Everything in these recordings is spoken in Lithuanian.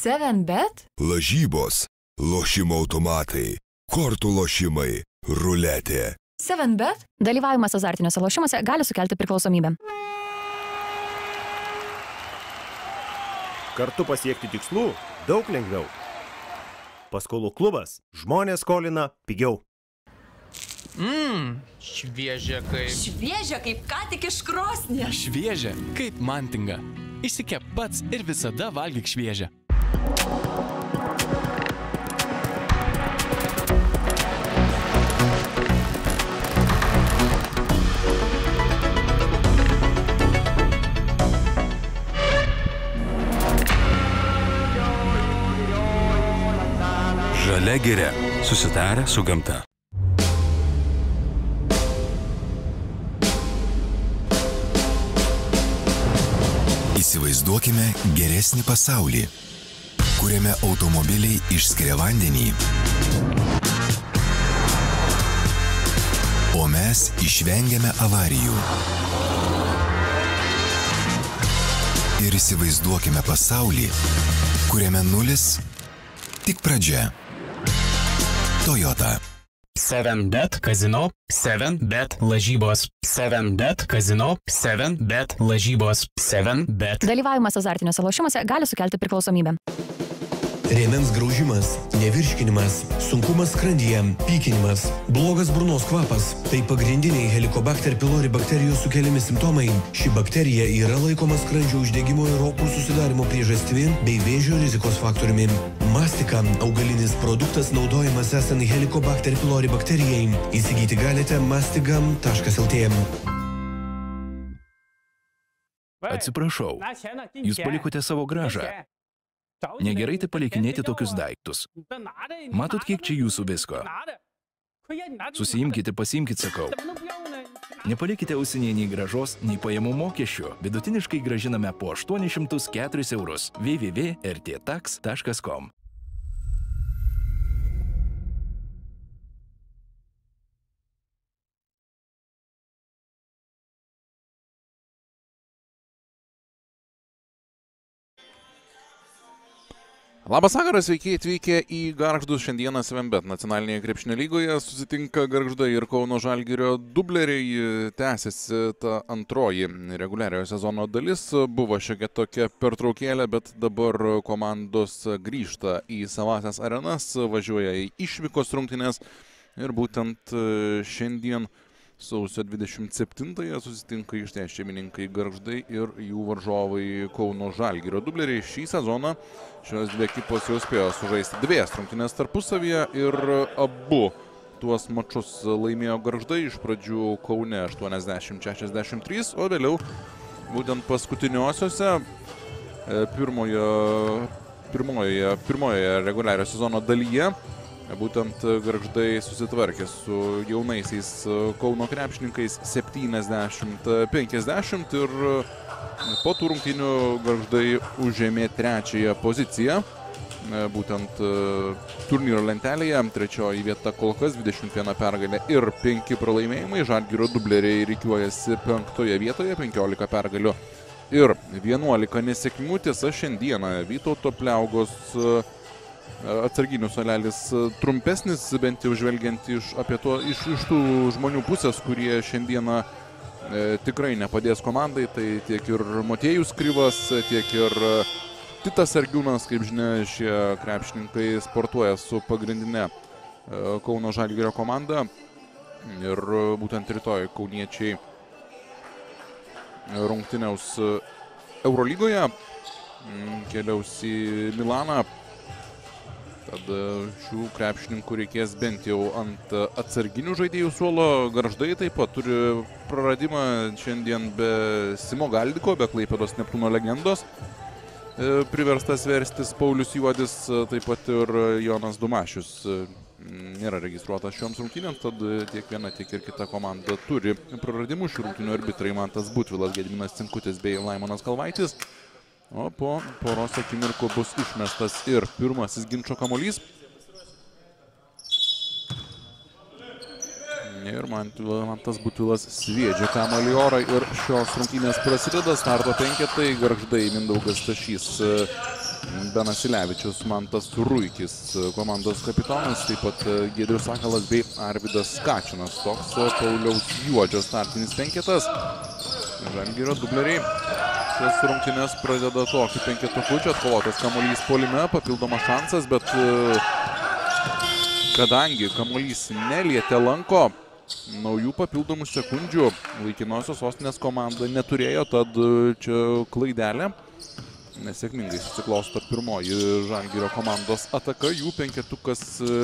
7bet? Lažybos, lošimo automatai, kortų lošimai, ruletė. 7bet? Dalyvavimas azartiniuose lošimuose gali sukelti priklausomybę. Kartu pasiekti tikslų daug lengviau. Paskolų klubas. Žmonės skolina pigiau. Šviežia kaip... Šviežia kaip ką tik iš krosnies. Šviežia kaip mantinga. Išsikep pats ir visada valgyk šviežią. Žalia giria. Susitarę su gamta. Įsivaizduokime geresnį pasaulį, kuriame automobiliai išskiria vandenį, o mes išvengiame avarijų. Ir įsivaizduokime pasaulį, kuriame nulis tik pradžia. Toyota. 7bet kazino, 7bet lažybos, 7bet kazino, 7bet lažybos, 7bet. Dalyvavimas azartiniuose lošimuose gali sukelti priklausomybę. Rėmens graužimas, nevirškinimas, sunkumas skrandyje, pykinimas, blogas burnos kvapas – tai pagrindiniai Helicobacter pylori bakterijos sukeliami simptomai. Ši bakterija yra laikoma skrandžio uždegimo ir opų susidarimo priežastimi bei vėžio rizikos faktoriumi. Mastika – augalinis produktas naudojamas esant Helicobacter pylori bakterijai. Įsigyti galite mastigam.lt. Atsiprašau, jūs palikote savo grąžą. Negerai tai palikinėti tokius daiktus. Matot, kiek čia jūsų visko? Susiimkite, pasiimkite, sakau. Nepalikite ausinėje nei grąžos, nei pajamų mokesčių. Vidutiniškai grąžiname po 804 eurus. www.rttax.com. Labas vakaras, sveiki atvykę į Gargždus. Šiandieną 7bet nacionalinėje krepšinio lygoje susitinka Gargždai ir Kauno Žalgirio dubleriai. Tęsiasi ta antroji reguliariojo sezono dalis. Buvo šiokia tokia pertraukėlė, bet dabar komandos grįžta į savąsias arenas, važiuoja į išvykos rungtynes ir būtent šiandien sausio 27-ąją susitinka aikštės šeimininkai Gargždai ir jų varžovai Kauno Žalgirio dubleriai. Šį sezoną šios dvi ekipos jau spėjo sužaisti dviejas rungtynes tarpusavyje ir abu tuos mačus laimėjo Gargždai, iš pradžių Kaune 80-63, o vėliau būtent paskutiniosiose pirmojoje reguliariojo sezono dalyje būtent Gargždai susitvarkė su jaunaisiais Kauno krepšininkais 70-50 ir po tų rungtynių Gargždai užėmė trečiąją poziciją. Būtent turnyro lentelėje trečioji vieta kol kas 21 pergalė ir 5 pralaimėjimai. Žalgirio dubleriai rikiuojasi 5 vietoje, 15 pergalių ir 11 nesėkmių. Tiesa, šiandieną Vytauto Pliaugos atsarginių suolelis trumpesnis, bent jau žvelgiant iš tų žmonių pusės, kurie šiandieną tikrai nepadės komandai. Tai tiek ir Motiejus Kryvas, tiek ir Titas Sargiūnas, kaip žinia, šie krepšininkai sportuoja su pagrindinė Kauno Žalgirio komanda. Ir būtent rytoj kauniečiai rungtyniaus Eurolygoje, keliaus į Milaną. Tad šių krepšininkų reikės bent jau ant atsarginių žaidėjų suolo. Gargždai taip pat turi praradimą šiandien be Simo Galdiko, be Klaipėdos Neptūno legendos. Priverstas verstis Paulius Juodis, taip pat ir Jonas Dumašius nėra registruotas šioms rungtynėms, tad tiek viena, tiek ir kita komanda turi praradimų. Šių rungtynių arbitrai Mantas Butvilas, Gediminas Cinkutis bei Laimonas Kalvaitis. O po poros akimirkų bus išmestas ir pirmasis ginčo kamuolys. Ir Mantas Butvilas sviedžia kamuolį orą ir šios rungtynės prasideda. Starto penketai: Gargždai Mindaugas Stašys, Benas Ilevičius, Mantas Ruikis, komandos kapitonas, taip pat Giedrius Sakalas bei Arvydas Kačinas. Toks Pauliaus Juodžio startinis penketas. Žalgirio dubleriai šias rungtynes pradeda tokį penketuku. Čia atkovotas kamuolys puolime, papildomas šansas, bet kadangi kamuolys nelietė lanko, naujų papildomų sekundžių laikinosios sostinės komanda neturėjo, tad čia klaidelė. Nesėkmingai susiklosto pirmoji Žalgirio komandos ataka. Jų penketukas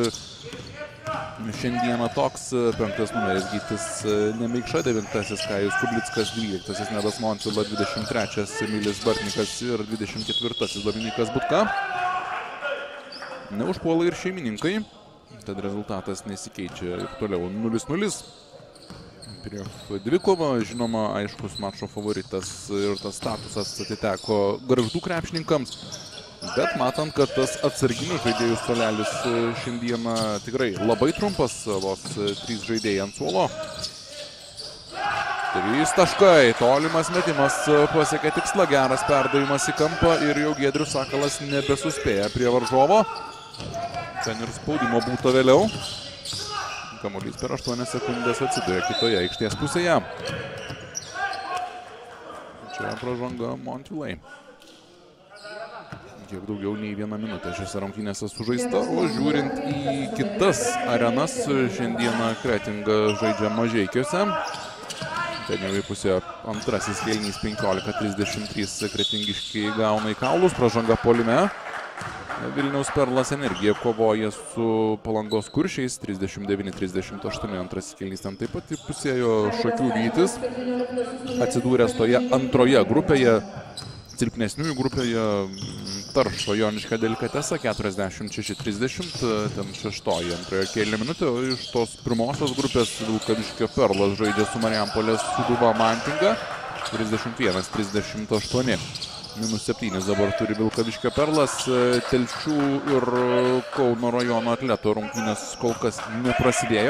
šiandieną toks: 5 numeris Gytis Nemeikša, 9-asis Kajus Kublickas, 12-asis Nedas Montvila, 23-as Emilis Bartnikas ir 24-asis Dominikas Butka. Neužpuola ir šeimininkai, tad rezultatas nesikeičia ir toliau 0-0. Prieš dvikovą, žinoma, aiškus mačo favoritas ir tas statusas atiteko Gargždų krepšininkams. Bet matant, kad tas atsarginių žaidėjų suolelis šiandieną tikrai labai trumpas, vos 3 žaidėjai ant suolo. 3 taškai, tolimas metimas pasiekė tikslą, geras perdavimas į kampą ir jau Giedrius Sakalas nebesuspėja prie varžovo. Ten ir spaudimo būta vėliau. Kamuolys per 8 sekundės atsiduria kitoje aikštės pusėje. Čia pražanga Montvilai. Kiek daugiau nei 1 minutė šiose rungtynėse sužaista, o žiūrint į kitas arenas, šiandieną Kretinga žaidžia Mažeikiuose. Ten jau į pusę antrasis kėlinys 15-33 kretingiškiai gauna į kaulus, pražanga puolime. Vilniaus Perlas Energija kovoja su Palangos Kuršiais 39-38, antrasis kėlinys ten taip pat įpusėjo Šakių Vytis. Atsidūręs toje antroje grupėje, silpnesniųjų grupėje, Taršo Joniška Delikatesa 46-30, ten 6-oji antrojo kėlinio minutė. Iš tos pirmosios grupės Vilkaviškio Perlas žaidžia su Marijampolės Sūduva Mantinga 31-38. -7 dabar turi Vilkaviškio Perlas. Telšių ir Kauno rajono atleto rungtynės kol kas neprasidėjo.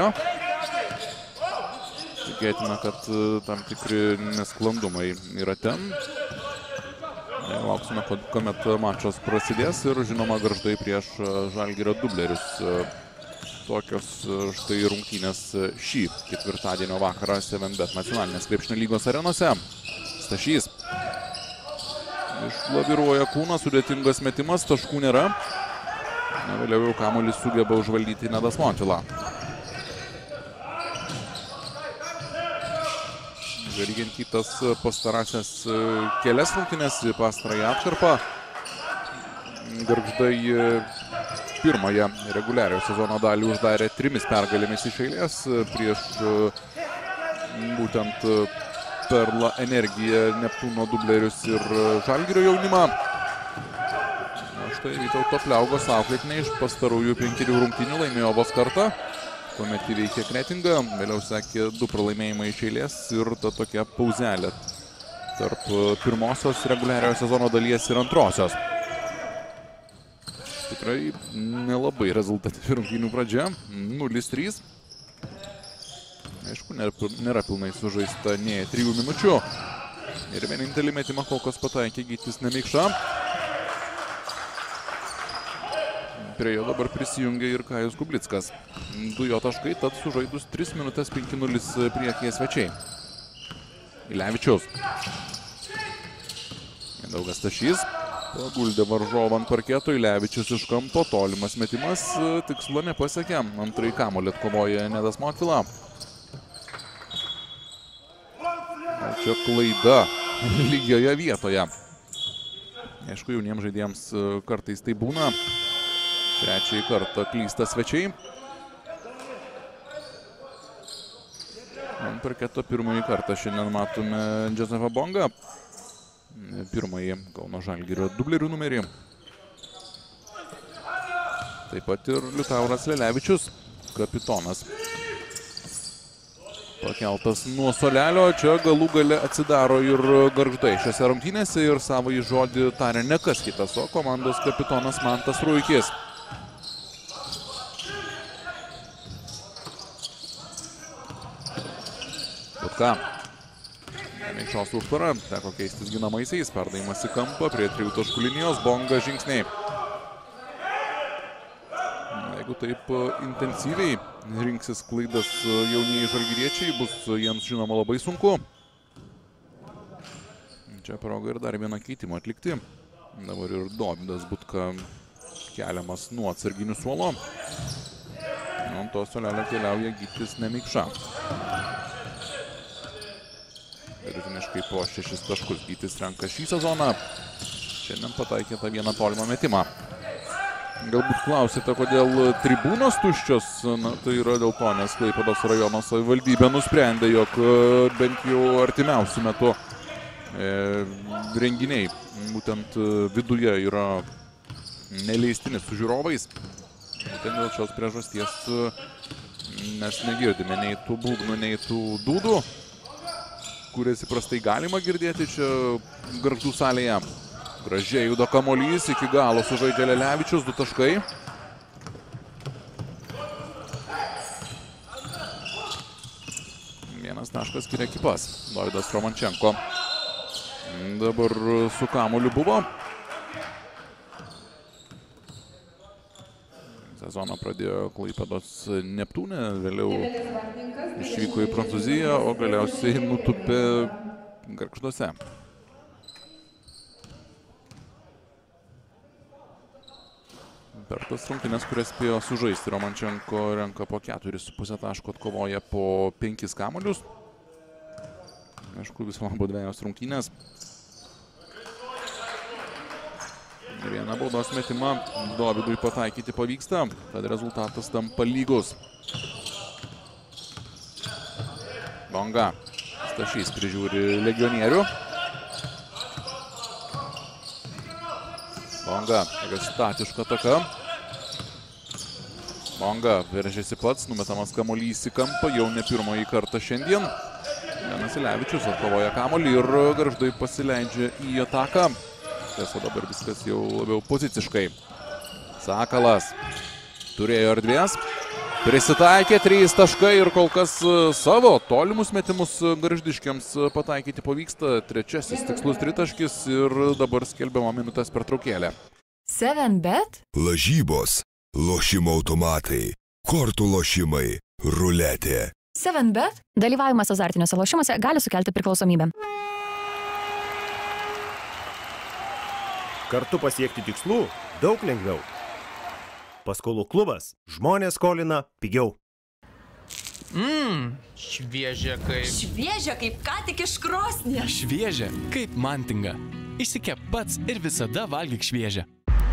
Tikėtina, kad tam tikri nesklandumai yra ten. Lauksime, kuomet mačas prasidės ir žinoma Gargždai prieš Žalgirio dublerius. Tokios štai rungtynės šį ketvirtadienio vakarą 7bet nacionalinės krepšinio lygos arenose. Stašys išlaviruoja kūną, sudėtingas metimas, taškų nėra. Vėliau jau kamuolį sugeba užvaldyti Nedas Montvila. Žvelgiant į tas pastarąsias kelias rungtynes, pastarąją atkarpą, Gargždai pirmąją reguliariojo sezono dalį uždarė 3 pergalėmis iš eilės prieš būtent Perla Energija, Neptūno dublerius ir Žalgirio jaunimą. Štai Vytauto Pliaugos auklėtiniai iš pastarųjų 5 rungtynių laimėjo vos kartą, kuomet įveikė Kretingą. Vėliau sekė 2 pralaimėjimai iš eilės ir ta tokia pauzelė tarp pirmosios reguliariojo sezono dalies ir antrosios. Tikrai nelabai rezultatyvi rungtynių pradžia. 0-3. Aišku, nėra pilnai sužaista nė 3 minučių. Ir vienintelį metimą kol kas pataikė Gytis Nemeikša. Prie jo dabar prisijungia ir Kajus Kublickas. 2 jo taškai, tad sužaidus 3 minutės 5-0 priekyje svečiai. Ilevičius. Mindaugas Stašys. Paguldė varžovą ant parketo, Ilevičius iš kampo, tolimas metimas, tikslo nepasiekė. Antrąjį kamuolį atkovoja Nedas Montvila. Čia klaida lygioje vietoje. Aišku, jauniems žaidėjams kartais tai būna. Trečiąjį kartą klysta svečiai. Ant parketo pirmąjį kartą šiandien matome Josefą Bongą. Pirmąjį Kauno Žalgirio dublerių numerį. Taip pat ir Liutauras Lelevičius, kapitonas. Pakeltas nuo suolelio, čia galų gale atsidaro ir Gargždai šiose rungtynėse ir savąjį žodį tarė ne kas kitas, o komandos kapitonas Mantas Ruikis. Butka. Neikščios užtvara, teko keistis ginamaisiais, perdavimas į kampą prie 3 taškų linijos, Bonga žingsniai. Jeigu taip intensyviai rinksis klaidas jaunieji žalgiriečiai, bus jiems žinoma labai sunku. Čia proga ir dar vieną keitimą atlikti. Dabar ir Dovydas Butka keliamas nuo atsarginių suolo. Ant to suolelio keliauja Gytis Nemeikša. Vidutiniškai po 6 taškus Gytis renka šį sezoną. Šiandien pataikė tą vieną tolimą metimą. Galbūt klausite, kodėl tribūnos tuščios. Na, tai yra dėl to, nes Klaipėdos rajono savivaldybė nusprendė, jog bent jau artimiausiu metu renginiai būtent viduje yra neleistini su žiūrovais. Būtent dėl šios priežasties mes negirdime nei tų būgnų, nei tų dūdų, kurias įprastai galima girdėti čia Gargždų salėje. Gražiai juda kamuolys, iki galo sužaidžia Lelevičius, 2 taškai. Vienas taškas skiria ekipas, Dovydas Romančenko. Dabar su kamuoliu buvo. Sezoną pradėjo Klaipėdos Neptūne, vėliau išvyko į Prancūziją, o galiausiai nutupė Gargžduose. Per tas rungtynes, kurias spėjo sužaisti, Romančenko renka po 4,5 taško, atkovoja po 5 kamuolius. Aišku, viso labo 2 rungtynės. Vieną baudos metimą Dovydui pataikyti pavyksta, tad rezultatas tampa lygus. Bonga. Stašys prižiūri legionierių. Bonga, statiška ataka. Bonga veržiasi pats, numetamas kamuolys į kampą, jau ne pirmąjį kartą šiandien. Janas Ilevičius atkovoja kamuolį ir Gargždai pasileidžia į ataką. Tiesa, dabar viskas jau labiau poziciškai. Sakalas turėjo erdvės. Prisitaikė 3 taškai ir kol kas savo tolimus metimus gargždiškiams pataikyti pavyksta. 3 tikslus 3 taškis ir dabar skelbiama minutės pertraukėlė. 7bet? Lažybos, lošimo automatai, kortų lošimai, ruletė. 7bet? Dalyvavimas azartiniuose lošimuose gali sukelti priklausomybę. Kartu pasiekti tikslų daug lengviau. Paskolų klubas. Žmonės skolina pigiau. Šviežia kaip... Šviežia kaip ką tik iš krosnies. Šviežia kaip mantinga. Išsikep pats ir visada valgyk šviežią.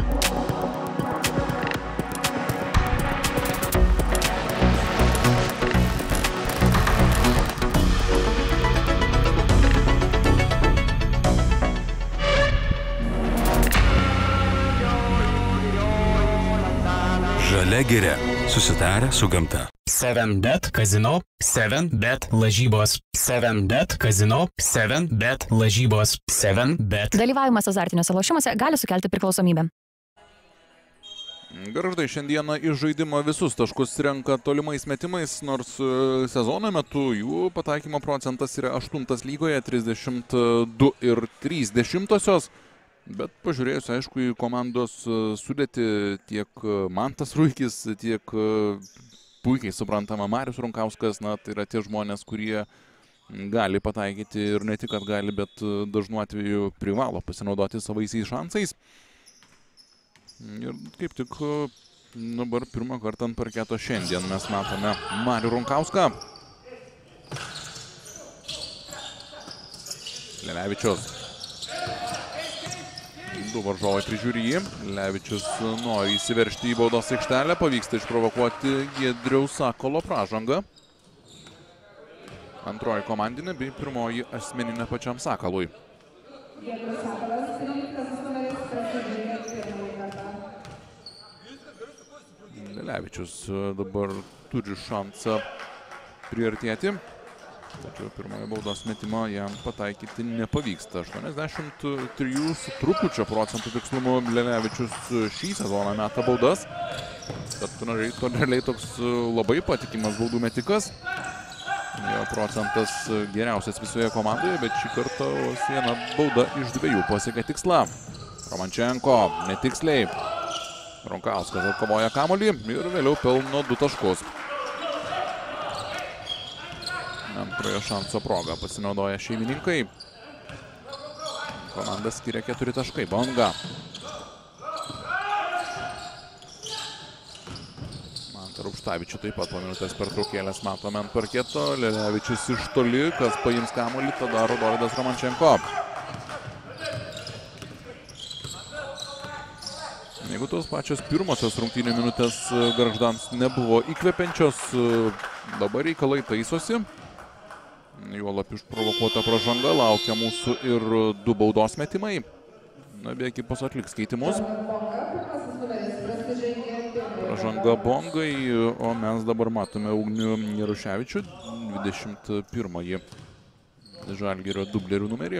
Žalia giria. Susitarę su gamta. 7bet kazino, 7bet lažybos. 7bet kazino, 7bet lažybos. 7bet. Dalyvavimas azartiniuose lošimuose gali sukelti priklausomybę. Gargždai šiandieną iš žaidimo visus taškus renka tolimais metimais, nors sezono metu jų pataikymo procentas yra 8 lygoje, 32,3. Bet pažiūrėjus, aišku, į komandos sudėtį tiek Mantas Ruikis, tiek puikiai suprantama Marius Runkauskas, na, tai yra tie žmonės, kurie gali pataikyti ir ne tik, kad gali, bet dažnu atveju privalo pasinaudoti savaisiais šansais. Ir kaip tik dabar pirmą kartą ant parketo šiandien mes matome Marių Runkauską. Lelevičius. 2 varžovai prižiūri jį. Levičius nori įsiveržti į baudos aikštelę. Pavyksta išprovokuoti Giedriaus Sakolo pražangą. Antroji komandinė bei pirmoji asmeninė pačiam Sakalui. Levičius dabar turi šansą priartėti. Tačiau pirmojo baudos metimo jam pataikyti nepavyksta. 83 su trupučio procentų tikslumu Lelevičius šį sezoną meta baudas. Tad realiai toks labai patikimas baudų metikas. Jo procentas geriausias visoje komandoje, bet šį kartą viena bauda iš 2 pasiekė tikslą. Romančenko netiksliai. Runkauskas atkovoja kamuolį ir vėliau pelno 2 taškus. Antrojo šanso progą pasinaudoja šeimininkai. Komanda skiria 4 taškai. Bonga. Rupštavičių taip pat po minutės pertraukėlės matome ant parketo. Lelevičius iš toli, kas paims kamuolį, tada Rodoridas Romančenko. Jeigu tos pačios pirmosios rungtynių minutės Gargždams nebuvo įkvepiančios, dabar reikalai taisosi. Juolap išprovokuota pražanga, laukia mūsų ir 2 baudos metimai. Abi ekipos atliks keitimus. Pražanga Bongai, o mes dabar matome Ugnių Jaruševičių, 21-ąjį Žalgirio dublerių numerį.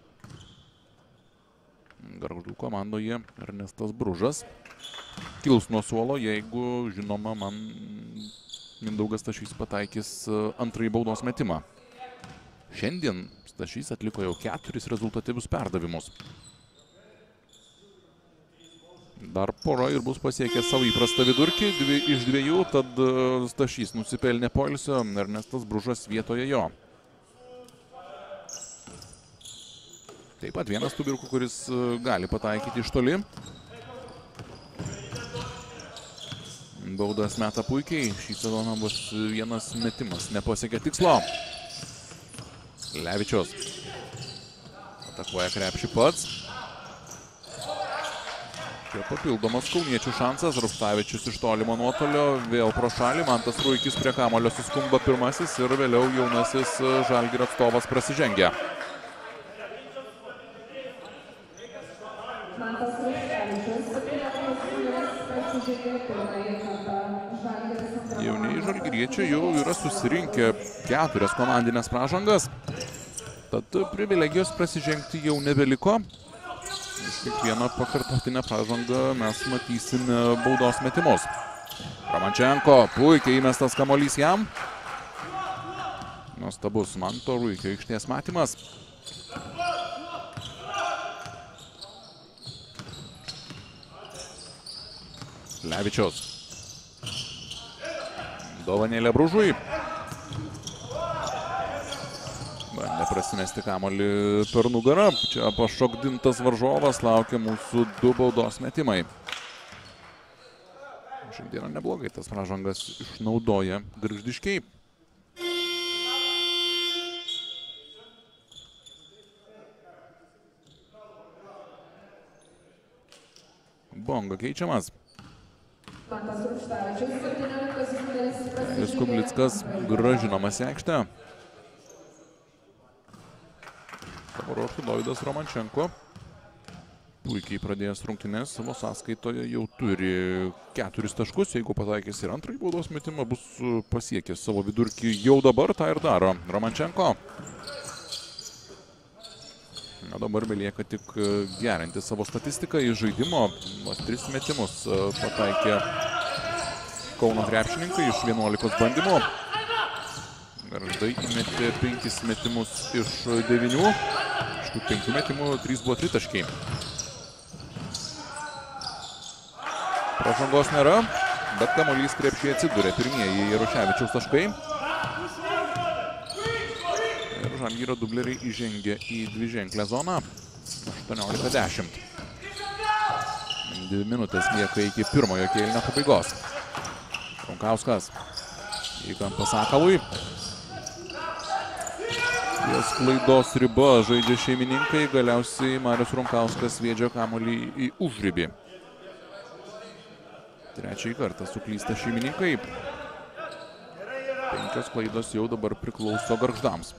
Gargždų komandoje Ernestas Bružas. Kils nuo suolo, jeigu, žinoma, man Mindaugas Stašys pataikys antrąjį baudos metimą. Šiandien Stašys atliko jau 4 rezultatyvius perdavimus. Dar pora ir bus pasiekęs savo įprastą vidurkį, 2 iš 2, tad Stašys nusipelnė poilsio, Ernestas Bružas vietoje jo. Taip pat vienas tų vyrukų, kuris gali pataikyti iš toli. Baudas meta puikiai, šį sezoną bus vienas metimas, nepasiekė tikslo. Levičius atakuoja krepšį pats. Čia papildomas kauniečių šansas, Rupštavičius iš tolimo nuotolio, vėl pro šalį, Mantas Ruikis prie kamuolio suskumba pirmasis ir vėliau jaunasis Žalgirio atstovas prasižengia. Jaunieji žalgiriečiai jau yra susirinkę 4 komandinės pražangas, tad privilegijos prasižengti jau nebeliko. Kiekvieną pakartotinę pražangą mes matysime baudos metimus. Romančenko, puikiai įmestas kamuolys jam. Nuostabus Manto Ruikio aikštės matymas. Levičius. Dovanėlė Bružui. Bandė prasimesti kamuolį per nugarą. Čia pašokdintas varžovas, laukia mūsų 2 baudos metimai. Šiandieną neblogai tas pražangas išnaudoja gargždiškiai. Bonga keičiamas. Kublickas grąžinamas į aikštę. Savo ruožtu Dovydas Romančenko puikiai pradėjęs rungtynes savo sąskaitoje jau turi 4 taškus. Jeigu pataikys ir antrąjį baudos metimą, bus pasiekęs savo vidurkį jau dabar, tą ir daro Romančenko. Na, dabar belieka tik gerinti savo statistiką į žaidimo. 3 metimus pataikė Kauno krepšininkai iš 11 bandymų. Gargždai įmetė 5 metimus iš 9. Iš tų 5 metimų 3 buvo 3 taškai. Pražangos nėra, bet kamuolys krepšyje atsidūrė pirmieji Jaruševičiaus taškai. Ir Žalgirio dubleriai įžengė į dviženklę zoną. 18-10. 2 minutės lieka iki pirmojo kėlinio pabaigos. Runkauskas į kampą Sakalui. Ties klaidos riba žaidžia šeimininkai. Galiausiai Marius Runkauskas sviedžia kamuolį į užribį. Trečiąjį kartą suklysta šeimininkai. 5 klaidos jau dabar priklauso Gargždams.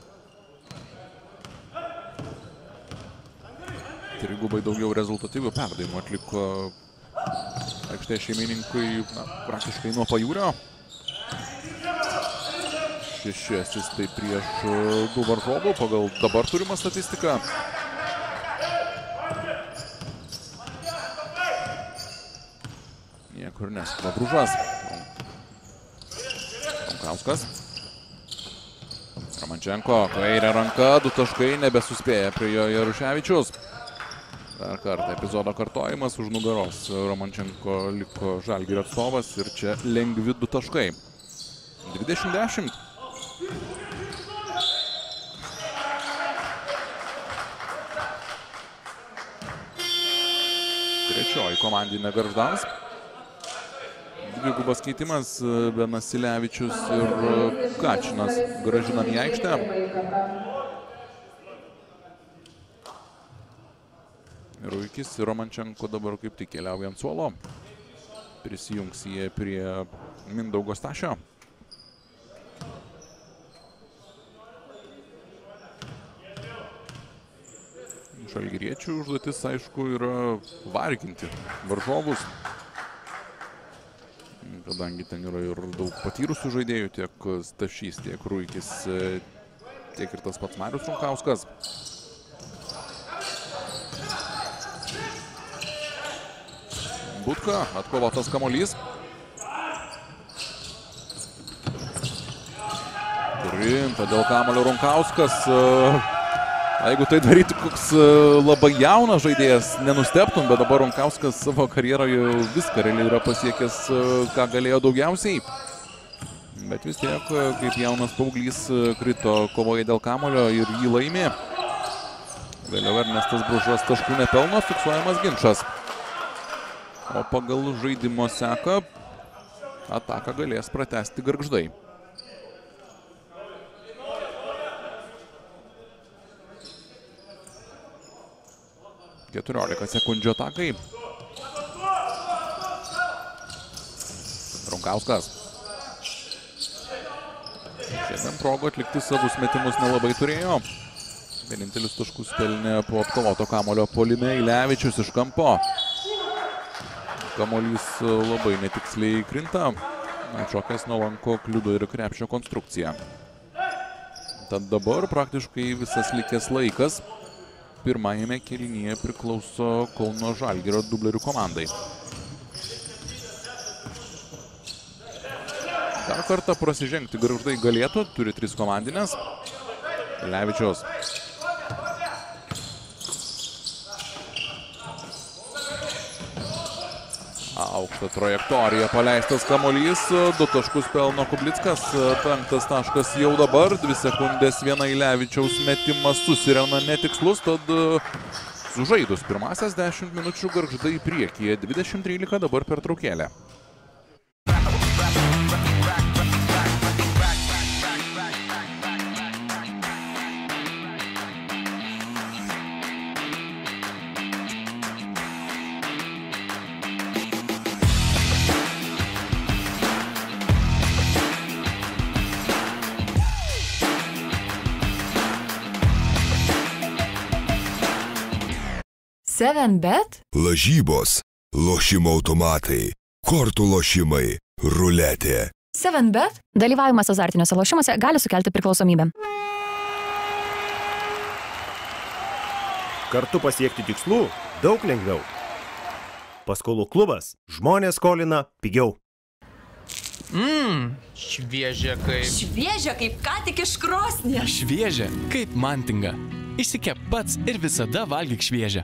Trigubai daugiau rezultatyvių perdavimų atliko aikštės šeimininkai praktiškai nuo pajūrio. 6 asistai prieš 2 varžovų pagal dabar turimą statistiką. Niekur neskuba Bružas. Runkauskas. Romančenko, kairė ranka, 2 taškai, nebesuspėja prie jo Jaruševičius. Dar kartą epizodo kartojimas už nugaros. Romančenko liko Žalgirio atstovas ir čia lengvi 2 taškai. 20-10. Trečioji komandinė Gargždams. Dvigubas keitimas, Benas Silevičius ir Kačinas grąžinami į aikštę. Ruikis ir Romančenko dabar kaip tik keliauja ant suolo. Prisijungs jie prie Mindaugo Stašio. Žalgiriečių užduotis, aišku, yra varginti varžovus. Kadangi ten yra ir daug patyrusių žaidėjų, tiek Stašys, tiek Ruikis, tiek ir tas pats Marius Runkauskas. Butka, atkovotas kamuolys. Rimta dėl kamuolio Runkauskas. Jeigu tai daryti koks labai jaunas žaidėjas, nenustebtum, bet dabar Runkauskas savo karjeroje viską realiai yra pasiekęs, ką galėjo daugiausiai. Bet vis tiek, kaip jaunas paauglys, krito kovoje dėl kamuolio ir jį laimė. Vėliau Ernestas Bružas taškų nepelno, fiksuojamas ginčas. O pagal žaidimo seką ataką galės pratęsti Gargždai. 14 sekundžių atakai. Runkauskas. Šiandien progų atlikti savus metimus nelabai turėjo. Vienintelis taškus pelnė po atkovoto kamuolio puolime Ilevičius iš kampo. Kamuolys labai netiksliai krinta. Atšokęs nuo lanko kliudo ir krepšio konstrukciją. Tad dabar praktiškai visas likęs laikas pirmajame kėlinyje priklauso Kauno Žalgirio dublerių komandai. Dar kartą prasižengti Gargždai galėtų, turi 3 komandinės. Ilevičius. Aukšta trajektorija, paleistas kamuolys, 2 taškus pelno Kublickas, 5 taškas jau dabar, 2 sekundės, 1 Ilevičiaus metimas susirena netikslus, tad sužaidus pirmasias 10 minučių Gargždai priekyje, 20-13 dabar pertraukėlė. Seven Bet? Lažybos, lošimo automatai, kortų lošimai, ruletė. Seven Bet? Dalyvavimas azartiniuose lošimuose gali sukelti priklausomybę. Kartu pasiekti tikslų daug lengviau. Paskolų klubas. Žmonės skolina pigiau. Šviežia kaip... Šviežia kaip ką tik iš krosnies. Šviežia kaip mantinga. Išsikep pats ir visada valgyk šviežią.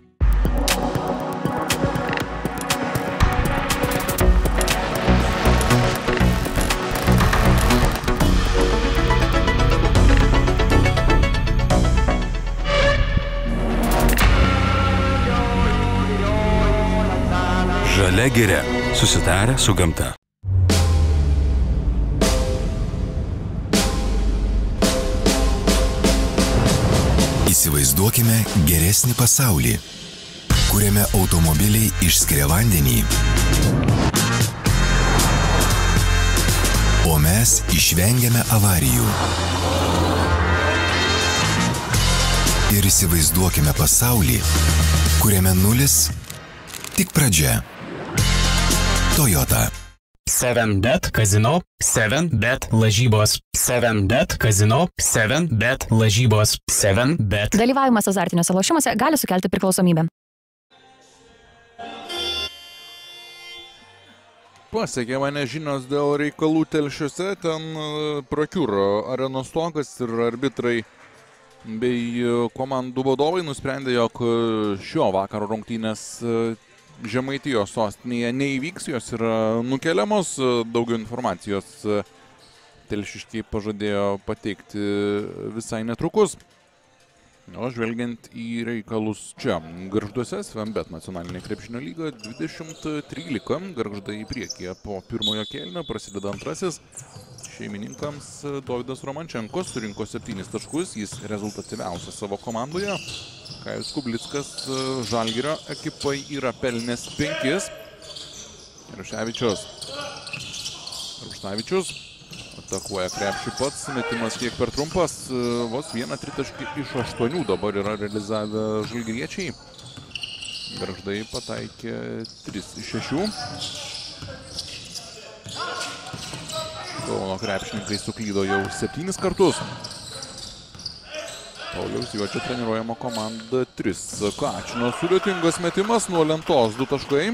Žalia giria. Susitarę su gamta. Įsivaizduokime geresnį pasaulį, kuriame automobiliai išskiria vandenį, o mes išvengiame avarijų. Ir įsivaizduokime pasaulį, kuriame nulis tik pradžia. Toyota. 7bet Casino, 7bet lažybos, 7bet Casino, 7bet lažybos, 7bet. Dalyvavimas azartiniuose lošimuose gali sukelti priklausomybę. Pasiekė mane žinios dėl reikalų Telšiuose, ten prakiuro arenos stogas ir arbitrai bei komandų vadovai nusprendė, jog šio vakaro rungtynės Žemaitijos sostinėje neįvyks, jos yra nukeliamos. Daugiau informacijos telšiškiai pažadėjo pateikti visai netrukus. O žvelgiant į reikalus čia, Gargžduose, Svenbet nacionalinė krepšinio lyga 20-13, Gargždai į priekį po pirmojo kėlinio, prasideda antrasis. Šeimininkams Dovydas Romančenkos surinko 7 taškus, jis rezultatyviausias savo komandoje. Kajus Kublickas Žalgirio ekipai yra pelnęs 5. Ruštavičius atakuoja krepšį pats, metimas kiek per trumpas, vos 1 tritaškį iš 8 dabar yra realizavę žalgiriečiai. Gargždai pataikė 3 iš 6. Kauno krepšininkai suklydo jau 7 kartus. Pauliaus Juočio treniruojama komanda 3. Kačino sudėtingas metimas nuo lentos 2 taškai.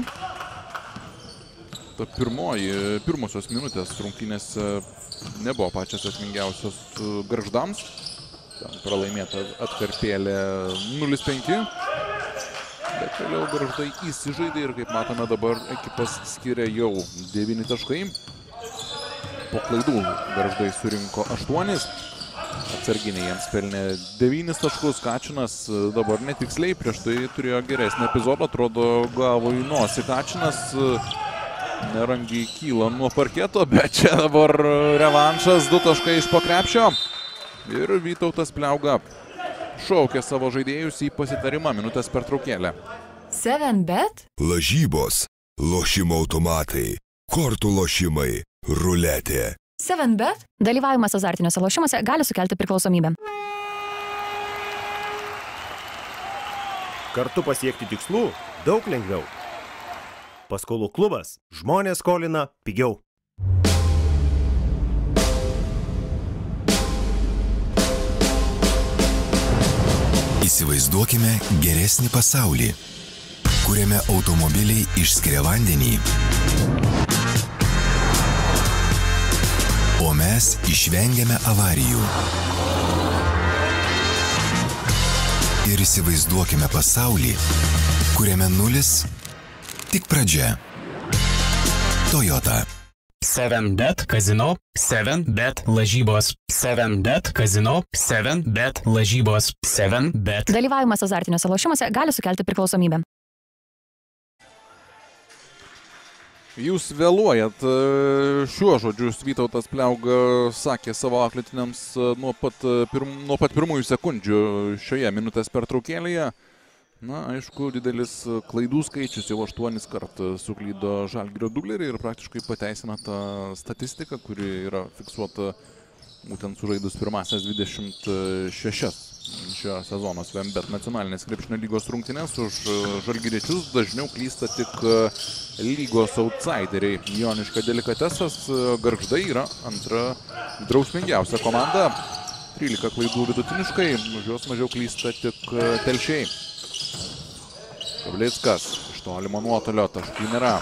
Ta pirmosios minutės rungtynėse nebuvo pačios esmingiausios Gargždams. Ten pralaimėta atkarpėlė 0-5. Bet vėliau Gargždai įsižaidė ir, kaip matome, dabar ekipas skiria jau 9 taškai. Po klaidų Gargždai surinko 8. Atsarginiai jiems pelnė 9 taškus. Kačinas dabar netiksliai, prieš tai turėjo geresnį epizodą, atrodo gavo į nosį Kačinas. Nerangiai kyla nuo parketo, bet čia dabar revanšas, 2 taškai iš po krepšio. Ir Vytautas Pliauga šaukia savo žaidėjus į pasitarimą, minutės pertraukėlę. 7bet? Lažybos, lošimo automatai, kortų lošimai, ruletė. 7bet? Dalyvavimas azartiniuose lošimuose gali sukelti priklausomybę. Kartu pasiekti tikslų daug lengviau. Paskolų klubas. Žmonės skolina pigiau. Įsivaizduokime geresnį pasaulį, kuriame automobiliai išskiria vandenį, o mes išvengiame avarijų. Ir įsivaizduokime pasaulį, kuriame nulis tik pradžia. Toyota. 7bet kazino, 7bet lažybos, 7bet kazino, 7bet lažybos, 7bet. Dalyvavimas azartiniuose lošimuose gali sukelti priklausomybę. Jūs vėluojat, šiuo žodžius Vytautas Pliauga sakė savo auklėtiniams nuo pat pirmųjų sekundžių šioje minutės pertraukėlėje. Na, aišku, didelis klaidų skaičius, jau 8 kartų suklydo Žalgirio dublerį ir praktiškai pateisina tą statistiką, kuri yra fiksuota būtent sužaidus pirmasias 26 šio sezono Svenbet nacionalinės krepšinio lygos rungtynes. Už žalgiriečius dažniau klysta tik lygos outsideriai. Joniškio Delikatesas Gargždai yra antra drausmingiausia komanda. 13 klaidų vidutiniškai, už juos mažiau klysta tik Telšiai. Kavlickas iš tolimo nuotolio, taškų nėra.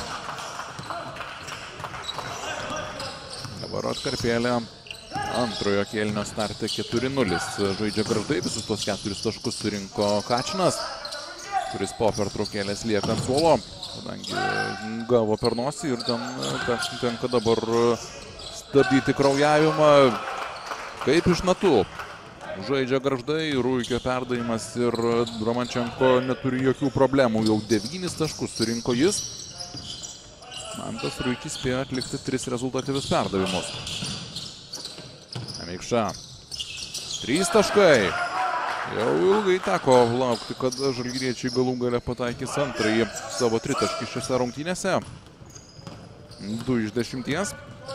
Dabar atkarpėlė antrojo kėlinio starte 4-0. Žaidžia Gargždai, visus tos 4 taškus surinko Kačinas, kuris po pertraukėlės lieka ant suolo, kadangi gavo per nosį ir tenka dabar stabdyti kraujavimą kaip iš natų. Žaidžia Gargždai, Ruikio perdavimas ir Romančenko neturi jokių problemų. Jau 9 taškus surinko jis. Mantas Ruikis spėjo atlikti 3 rezultatyvius perdavimus. Meikša. 3 taškai. Jau ilgai teko laukti, kad žalgiriečiai galų gale pataikys antrąjį savo tritaškį šiose rungtynėse. 2 iš 10.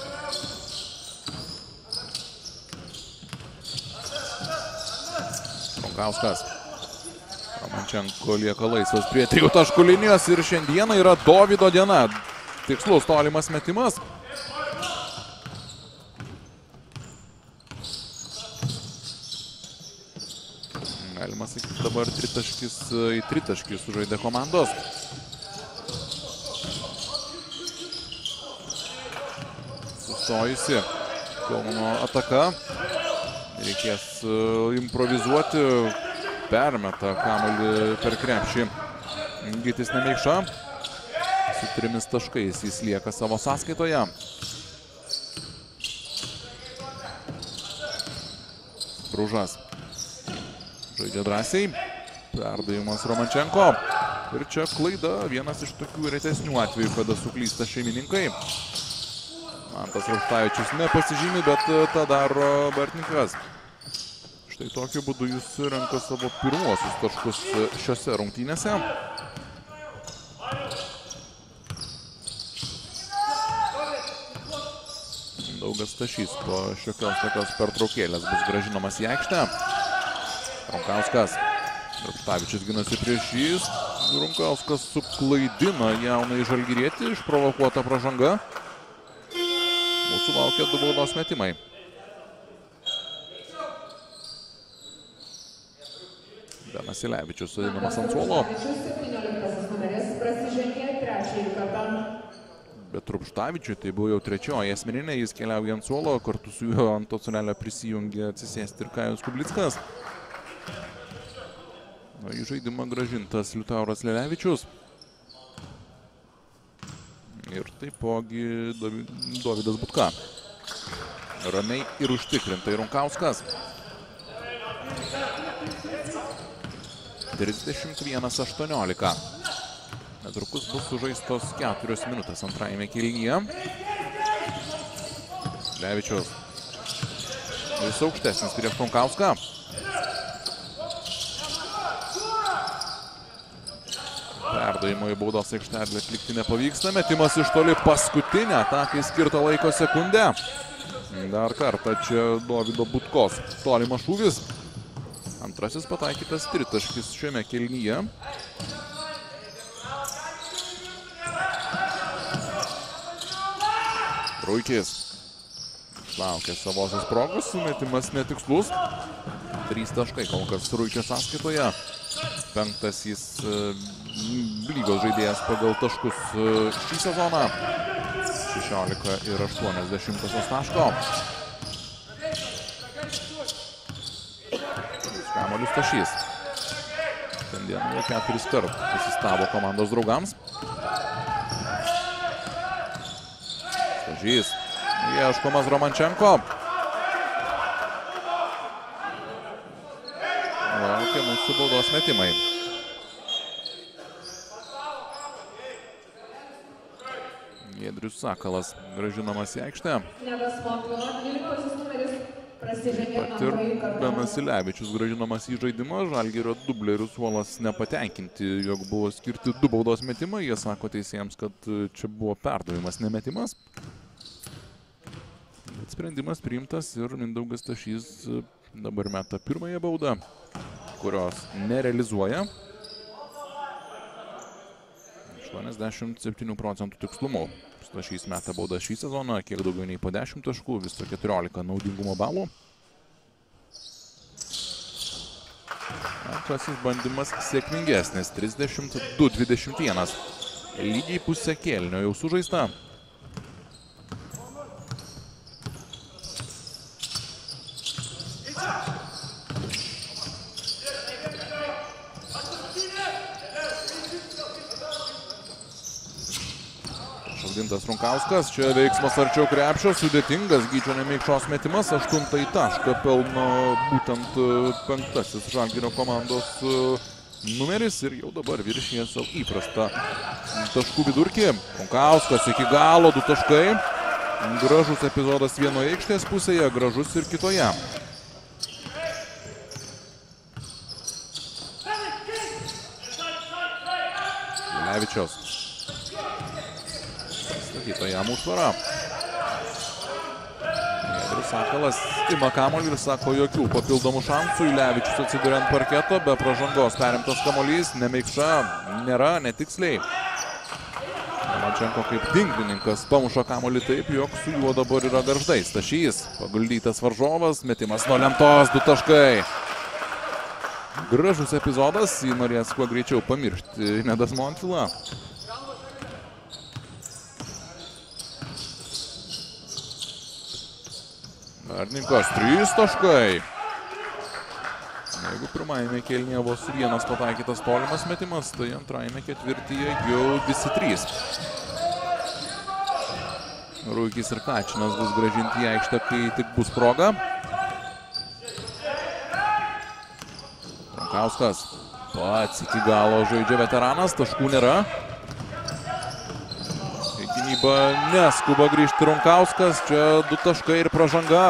Kauskas. Romančenko lieka laisvas prie 3 taškų linijos ir šiandieną yra Dovydo diena. Tikslus tolimas metimas. Galima sakyti, dabar 3 taškis į 3 taškis sužaidė komandos. sustojusi Kauno ataka. Reikės improvizuoti. Permeta kamuolį per krepšį. Gytis Nemeikša. Su 3 taškais jis lieka savo sąskaitoje. Bružas. Žaidžia drąsiai. Perdavimas Romančenko. Ir čia klaida. Vienas iš tokių retesnių atvejų, kada suklysta šeimininkai. Mantas Rauštavičius nepasižymi, bet tą daro Bartninkas. Štai tokiu būdu jis renka savo pirmuosius taškus šiose rungtynėse. Mindaugas Stašys po šiokios tokios pertraukėlės bus grąžinamas į aikštę. Runkauskas. Rauštavičius ginasi prieš jį. Runkauskas suklaidina jaunąjį žalgirietį. Išprovokuota pražanga. Mūsų laukia 2 baudos metimai. Benas Ilevičius sudėdamas ant suolo. Bet Rupštavičiui tai buvo jau 3. asmeninė, jis keliauja ant suolo, kartu su juo ant to suolelio prisijungė atsisėsti ir Kajus Kublickas. Į žaidimą grąžintas Liutauras Lelevičius. Ir taipogi Dovydas Butka. Ramiai ir užtikrintai Runkauskas. 31-18. Netrukus bus sužaistos 4 minutės antrajame kėlinyje. Levičius. Vis aukštesnis prieš Runkauską. Perdavimo į baudos aikštelę atlikti nepavyksta. Metimas iš toli, paskutinę atakai skirtą laiko sekundę. Dar kartą čia Dovydo Butkos tolimas šūvis. Antrasis pataikytas tritaškis šiame kėlinyje. Ruikis. Išlaukė savosios progos, metimas netikslus. 3 taškai kol kas Ruikio sąskaitoje. 5 jis lygos žaidėjas pagal taškus šį sezoną. 16 ir 80 taško. Kamuolius Stašys. Šiandien jau 4 kartų asistavo komandos draugams. Stašys. Ieškomas Romančenko. Laukia mūsų baudos metimai. Giedrius Sakalas grąžinamas į aikštę. Pat ir Benas Ilevičius grąžinamas į žaidimą. Žalgirio dublerių suolas nepatenkinti, jog buvo skirti 2 baudos metimai. Jie sako teisėjams, kad čia buvo perdavimas, nemetimas. Bet sprendimas priimtas ir Mindaugas Stašys dabar meta pirmąją baudą, kurios nerealizuoja. 87% tikslumu. Stašys meta baudą šį sezoną, kiek daugiau nei po 10 taškų, viso 14 naudingumo balų. Antrasis bandymas sėkmingesnis, 32-21. Lygiai pusę kėlinio jau sužaista. Šaldintas Runkauskas, čia veiksmas arčiau krepšio, sudėtingas Gyčio Nemeikšos metimas, 8 tašką pelno būtent 5 Žalgirio komandos numeris ir jau dabar viršyje savo įprastą taškų vidurkį. Runkauskas iki galo 2 taškai, gražus epizodas vienoje aikštės pusėje, gražus ir kitoje. Levičius. Statyta jam užtvara. Giedrius Sakalas ima kamuolį ir sako, jokių papildomų šansų. Ilevičius atsiduria ant parketo, be pražangos perimtas kamuolys. Nemeikša nėra, netiksliai. Romančenko kaip tinklininkas pamuša kamuolį taip, jog su juo dabar yra Garždai. Stašys, paguldytas varžovas, metimas nuo lentos, 2 taškai. Gražus epizodas, jį norės kuo greičiau pamiršti Nedas Montvila. Vardininkas 3 taškai. Jeigu pirmajame kėlinyje vos vienas pataikytas tolimas metimas, tai antrajame ketvirtyje jau visi 3. Ruikis ir Kačinas bus grąžinti į aikštę, kai tik bus proga. Runkauskas pats iki galo žaidžia veteranas, taškų nėra. Į gynybą neskuba grįžti Runkauskas, čia 2 taškai ir pražanga.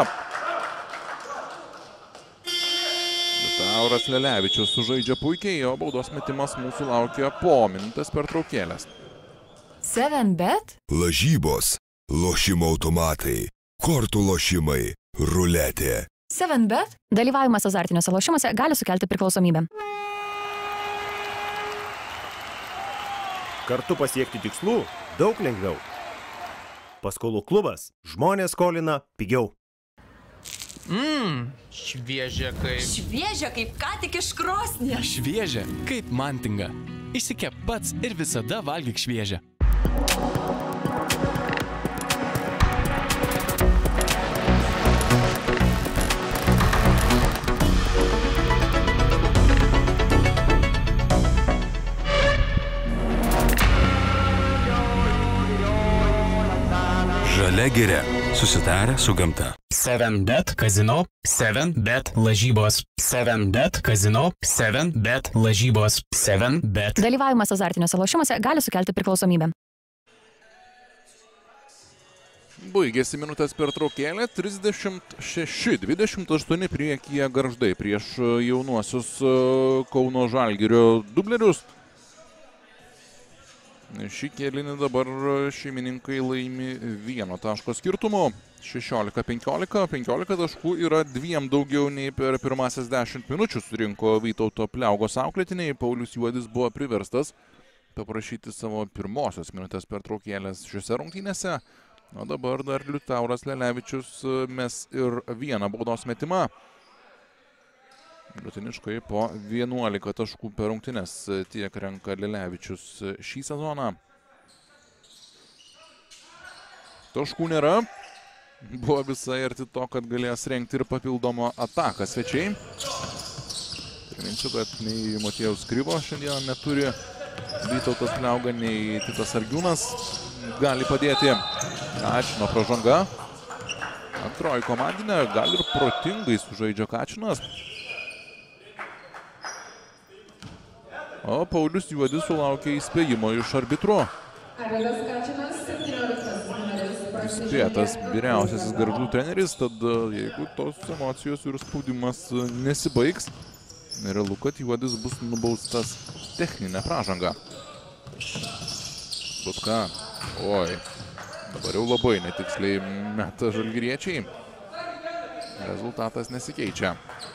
Liutauras Lelevičius sužaidžia puikiai, o baudos metimas mūsų laukia po minutės pertraukėlės. 7bet. Lažybos, lošimo automatai, kortų lošimai, ruletė. 7bet. Dalyvavimas azartiniuose lošimuose gali sukelti priklausomybę. Kartu pasiekti tikslų daug lengviau. Paskolų klubas. Žmonės skolina pigiau. Šviežia kaip. Šviežia kaip ką tik iš krosnies. Šviežia kaip mantinga. Išsikep pats ir visada valgyk šviežią. Žalia giria. Susitarę su gamta. 7bet kazino, 7bet lažybos, 7bet kazino, 7bet lažybos, 7bet. Dalyvavimas azartiniuose lošimuose gali sukelti priklausomybę. Baigėsi minutės pertraukėlė, 36-28 priekyje Gargždai prieš jaunuosius Kauno Žalgirio dublerius. Šį kėlinį dabar šeimininkai laimi 1 taško skirtumu, 16-15, 15 taškų yra 2 daugiau nei per pirmasias 10 minučių surinko Vytauto Pliaugos auklėtiniai. Paulius Juodis buvo priverstas paprašyti savo pirmosios minutės pertraukėlės šiuose rungtynėse, o dabar dar Liutauras Lelevičius mes ir 1 baudos metimą. Vidutiniškai po 11 taškų per rungtynes tiek renka Lelevičius šį sezoną. Taškų nėra. Buvo visai arti to, kad galės rengti ir papildomą ataką svečiai. Priminsiu, kad nei Motiejaus Kryvo šiandieną neturi Vytautas Pliauga, nei Titas Sargiūnas gali padėti. Kačino pražanga. Antroji komandinė, gal ir protingai sužaidžia Kačinas. O Paulius Juodis sulaukė įspėjimo iš arbitro. Įspėtas vyriausiasis Gargždų treneris, tad jeigu tos emocijos ir spaudimas nesibaigs, realu, kad Juodis bus nubaustas techninę pražangą. Butka, oi, dabar jau labai netiksliai meta žalgiriečiai. Rezultatas nesikeičia.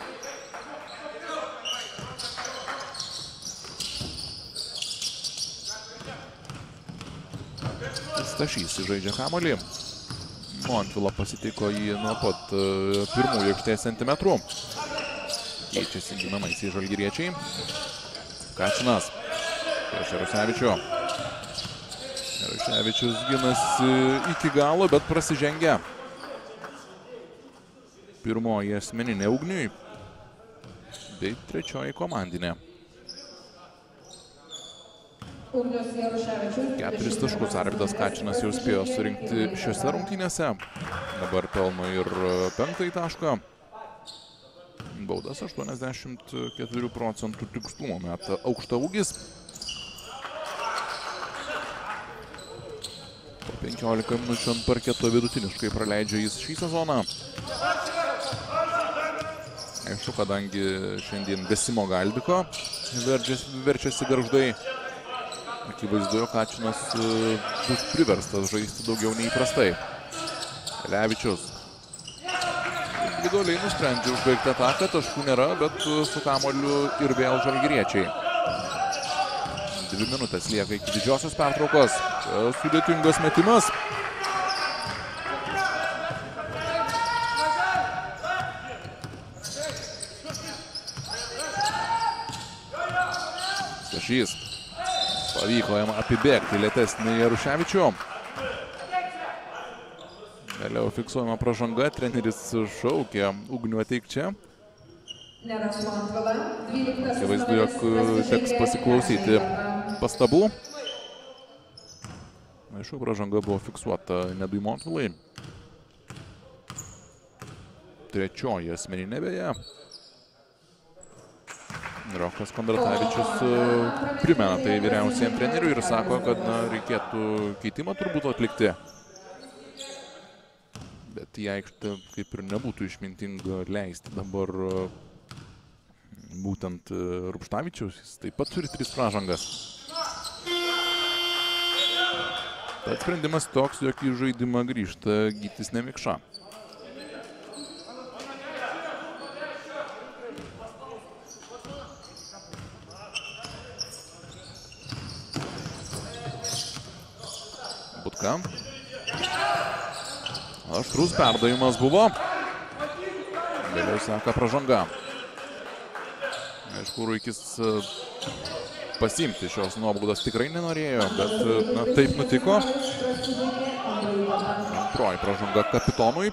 Stašys žaidžia kamuolį. Montvila pasitiko jį nuo pat pirmųjų aikštės centimetrų. Keičiasi ginamaisiai žalgiriečiai. Kačinas prieš Jarusevičių. Jarusevičius ginasi iki galo, bet prasižengia. Pirmoji asmeninė Ugniui bei trečioji komandinė. 4 taškus Arvydas Kačinas jau spėjo surinkti šiose rungtynėse. Dabar pelno ir 5 tašką. Baudas 84% tikslumo meta aukštaūgis. Po 15 minučių ant parketo vidutiniškai praleidžia jis šį sezoną. Aišku, kadangi šiandien be Simo Galdiko verčiasi Gargždai. Akivaizdu, Kačinas bus priverstas žaisti daugiau nei įprastai. Levičius individualiai nusprendžia užbaigti ataką, taškų nėra, bet su kamuoliu ir vėl žalgiriečiai. 2 minutės lieka iki didžiosios pertraukos. Sudėtingas metimas. Stašys. Pavyko jam apibėgti lėtesnį Jaruševičių. Vėliau fiksuojama pražanga, treneris šaukė ugnių ateik čia. Akivaizdu, jog teks pasiklausyti pastabų. Aišku, pražanga buvo fiksuota Nedui Montvilai. Trečioji asmeninė beje. Rokas Kondratavičius primena tai vyriausiajam treneriui ir sako, kad reikėtų keitimą turbūt atlikti. Bet į aikštę kaip ir nebūtų išmintinga leisti dabar būtent Rupštavičiaus. Jis taip pat turi 3 pražangas. Tad sprendimas toks, jog į žaidimą grįžta Gytis Nemikša. Butka. Aštrus perdavimas buvo. Vėliau seka pražanga. Aišku, Ruikis pasiimti šios nuobaudos tikrai nenorėjo, bet taip nutiko. Antroji pražanga kapitonui.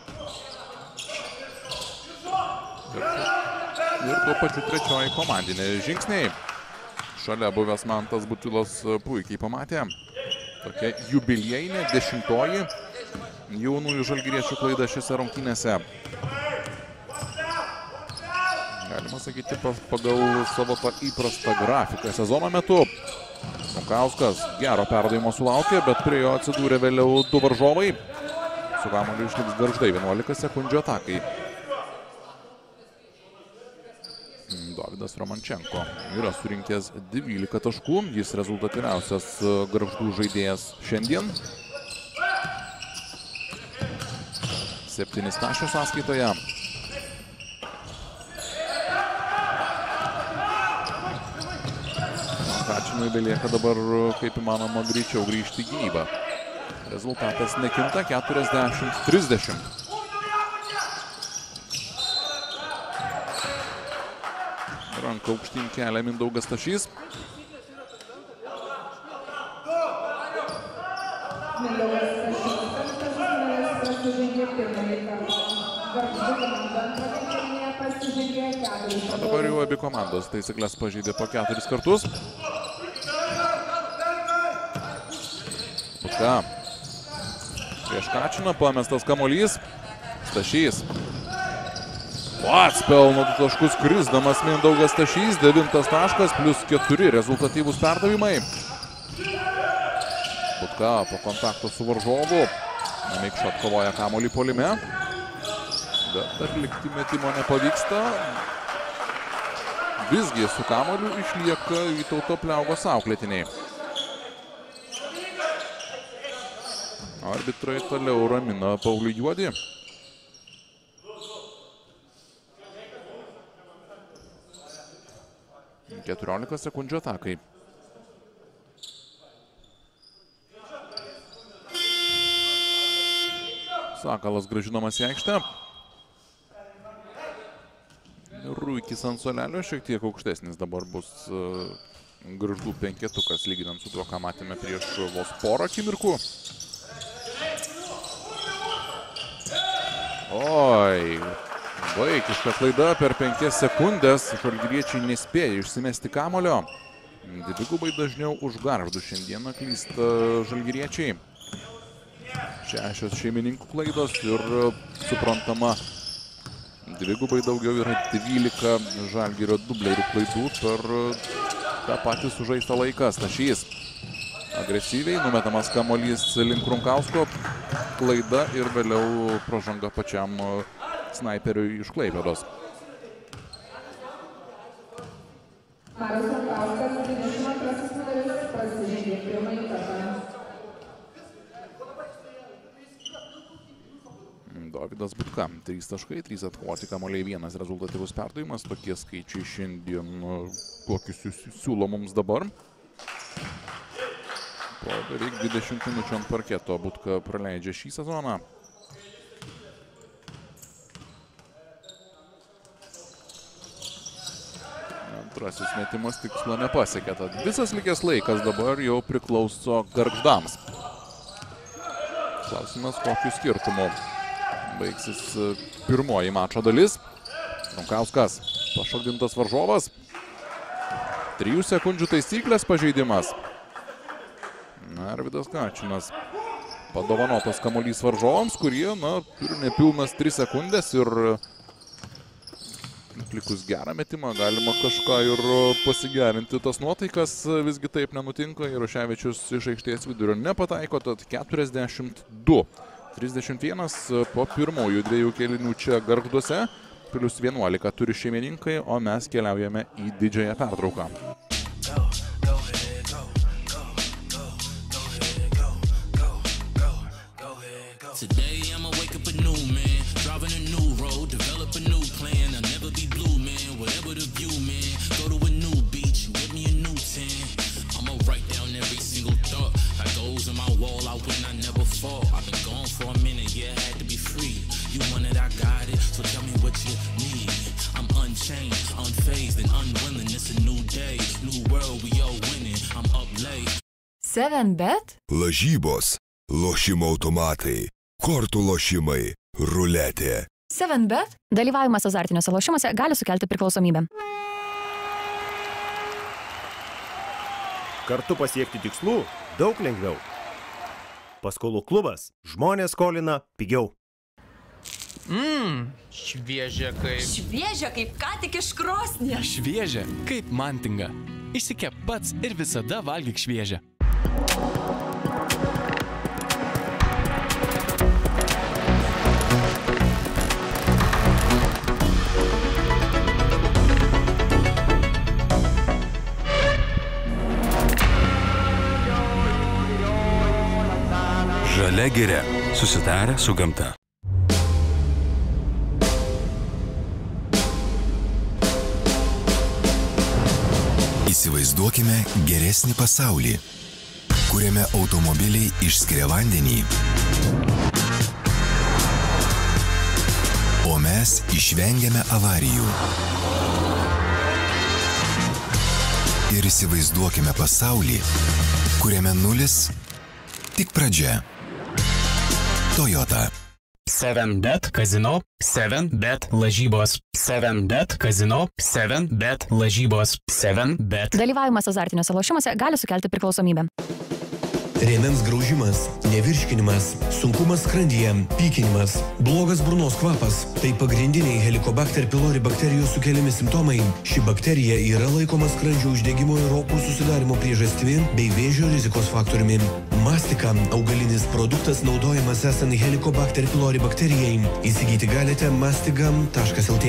Ir tuo pačiu trečioji komandinė žingsniai. Šalia buvęs Mantas Butilas puikiai pamatė. Tokia jubiliejinė 10-oji jaunųjų žalgiriečių klaida šiose rungtynėse. Galima sakyti, pagal savo tą įprastą grafiką sezono metu. Nukauskas gero perdavimo sulaukė, bet prie jo atsidūrė vėliau 2 varžovai. Su kamuoliu išliks Gargždai 11 sekundžių atakai. Dovydas Romančenko yra surinkęs 12 taškų. Jis rezultatyviausias Gargždų žaidėjas šiandien. 7 taškų sąskaitoje. Kačinui belieka dabar kaip įmanoma greičiau grįžti į gynybą. Rezultatas nekinta 40-30. Ranką aukštyn kelia Mindaugas Stašys. Dabar jau abi komandos taisyklės pažeidė po 4 kartus. Butka. Prieš Kačiną pamestas kamuolys. Stašys. Pats pelno 2 taškus krisdamas Mindaugas Stašys. 9 taškas plus 4 rezultatyvūs perdavimai. Butka po kontakto su varžovu. Nemikša atkovoja kamuolį puolime. Bet atlikti metimo nepavyksta. Visgi su kamuoliu išlieka Vytauto Pliaugos auklėtiniai. Arbitrai toliau ramina Paulių Juodį. Keturiolika sekundžių atakai. Sakalas grąžinamas į aikštę. Ruikis ant suolelio šiek tiek aukštesnis dabar bus Gargždų penketukas, lyginant su tuo, ką matėme prieš vos porą akimirkų. Oi, vaikiška klaida per 5 sekundės. Žalgiriečiai nespėja išsimesti kamulio. Dvigubai dažniau už Gargždų šiandieną klysta žalgiriečiai. 6 šeimininkų klaidos ir suprantama, dvigubai daugiau yra 12 Žalgirio dublerių klaidų per tą patį sužaistą laiką. Stašys agresyviai numetamas kamuolys link Runkausko, klaida ir vėliau pražanga pačiam snaiperiui iš Klaipėdos. Dovydas Butka, 3 taškai, 3 atkovoti kamuoliai, 1 rezultatyvus perdavimas. Tokie skaičiai šiandien, kokius siūlo mums dabar. Po beveik 20 minučių ant parketo Butka praleidžia šį sezoną. Antrasis metimas tikslo nepasiekė. Tad visas likęs laikas dabar jau priklauso Gargždams. Klausimas, kokiu skirtumu. baigsis pirmoji mačo dalis. Runkauskas, pašokdintas varžovas. 3 sekundžių taisyklės pažeidimas. Arvydas Kačinas. Padovanotas kamuolys varžovams, kurie, turi nepilnas 3 sekundės ir atlikus gerą metimą galima kažką ir pasigerinti tas nuotaikas. Visgi taip nenutinka. Jaroševičius iš aikštės vidurio nepataiko, tad 42-31 po pirmųjų 2 kėlinių čia Gargžduose. Plius 11 turi šeimininkai, o mes keliaujame į didžiąją pertrauką. Today I'ma wake up a new man, driving a new road, develop a new plan. I'll never be blue, man, whatever the view, man. Go to a new beach, give me a new tan. I'ma write down every single thought. Like those in my wall, I win, I never fall. I've been gone for a minute, yeah, I had to be free. You want it, I got it, so tell me what you need. I'm unchained, unfazed, and unwilling. It's a new day, new world, we all winning. I'm up late. 7bet? Lažybos, lošimo automatai, kortų lošimai, ruletė. 7bet? Dalyvavimas azartiniuose lošimuose gali sukelti priklausomybę. Kartu pasiekti tikslų daug lengviau. Paskolų klubas. Žmonės skolina pigiau. Šviežia kaip... Šviežia kaip ką tik iš krosnies. Šviežia kaip mantinga. Išsikep pats ir visada valgyk šviežią. Žalia giria. Susitarę su gamta. Įsivaizduokime geresnį pasaulį, kuriame automobiliai išskiria vandenį, o mes išvengiame avarijų. Ir įsivaizduokime pasaulį, kuriame nulis tik pradžia. Toyota. 7bet kazino, 7bet lažybos, 7bet kazino, 7bet lažybos, 7bet. Dalyvavimas azartiniuose lošimuose gali sukelti priklausomybę. Rėmens graužimas, nevirškinimas, sunkumas skrandyje, pykinimas, blogas burnos kvapas – tai pagrindiniai Helicobacter pylori bakterijos sukeliami simptomai. Ši bakterija yra laikoma skrandžio uždegimo ir opų susidarimo priežastimi bei vėžio rizikos faktoriumi. Mastika – augalinis produktas naudojamas esant Helicobacter pylori bakterijai. Įsigyti galite mastigam.lt.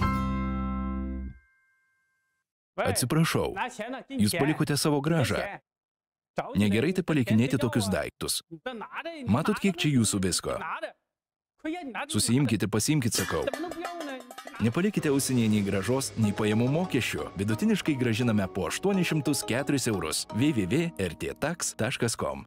Atsiprašau, jūs palikote savo gražą. Negerai tai palikinėti tokius daiktus. Matot, kiek čia jūsų visko. Susiimkite, pasiimkite, sakau. Nepalikite ausinėje nei gražos, nei pajamų mokesčių. Vidutiniškai gražiname po 804 eurus. www.rttax.com.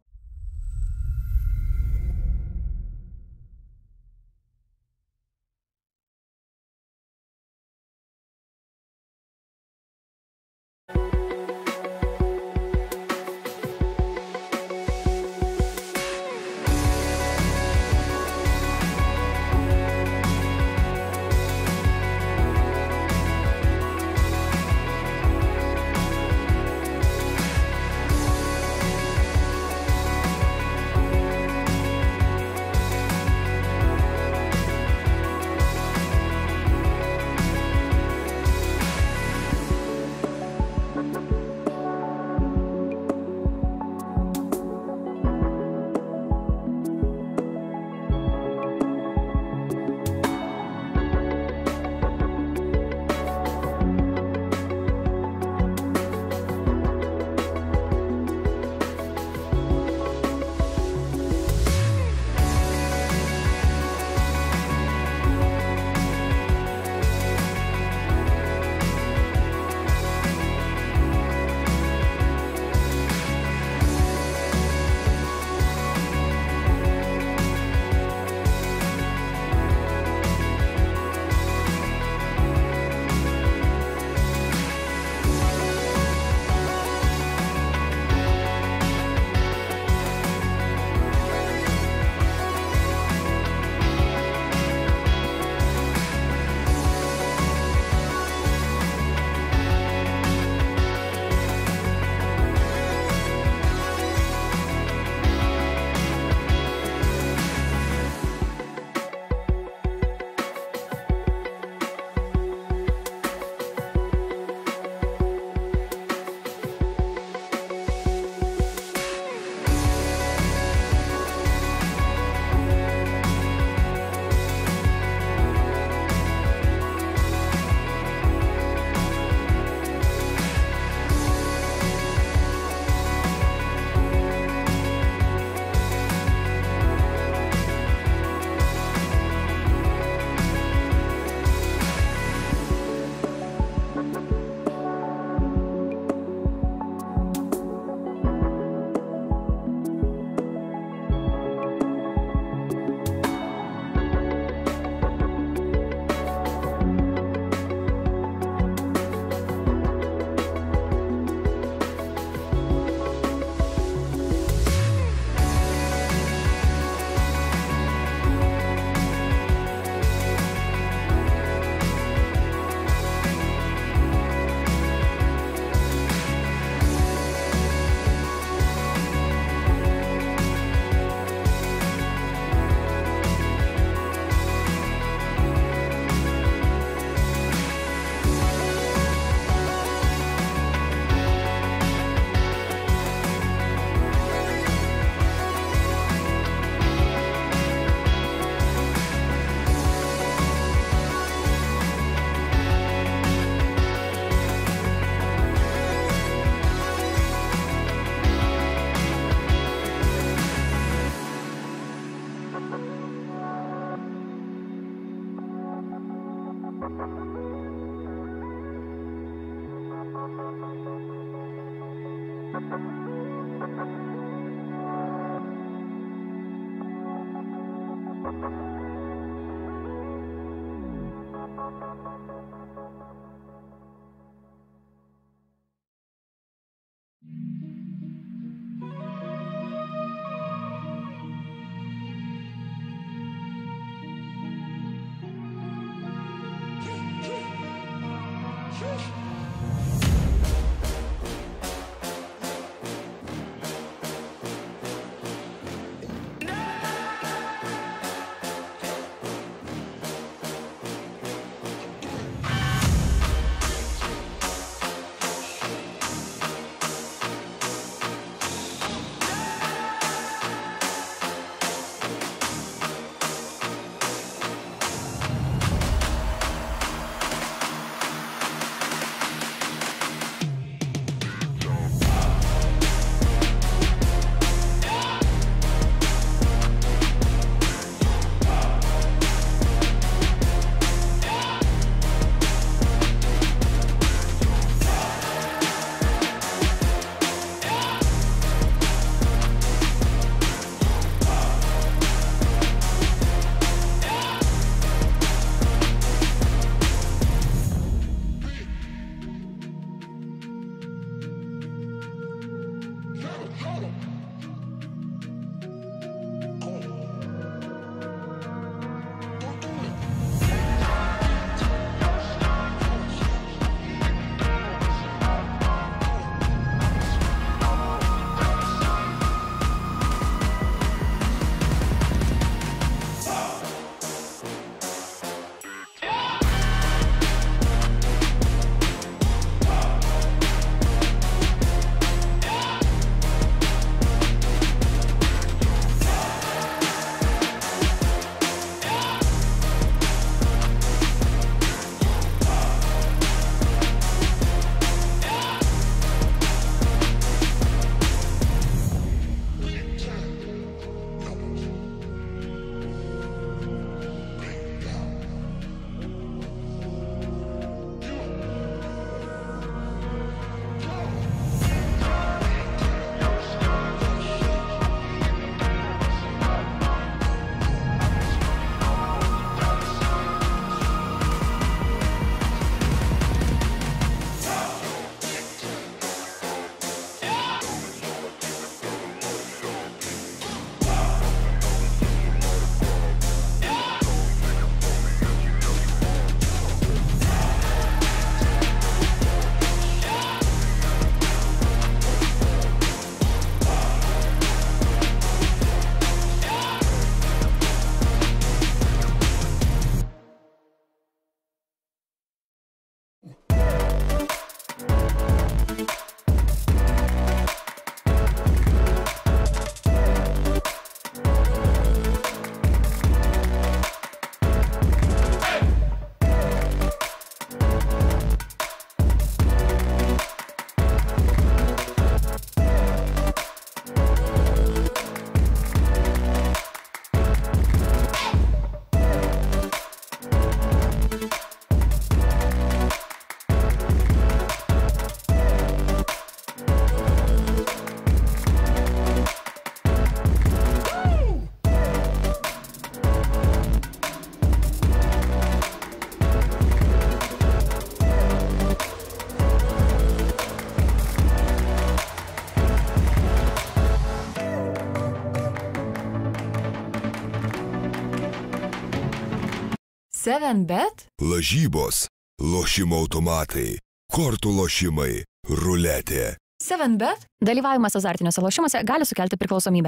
7bet? Lažybos, lošimo automatai, kortų lošimai, ruletė. 7bet? Dalyvavimas azartiniuose lošimuose gali sukelti priklausomybę.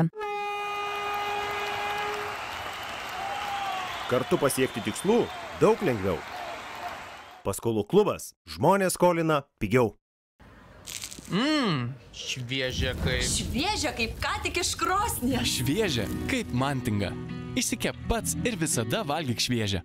Kartu pasiekti tikslų daug lengviau. Paskolų klubas. Žmonės skolina pigiau. Šviežia kaip... Šviežia kaip ką tik iš krosnies. Šviežia kaip mantinga. Išsikep pats ir visada valgyk šviežią.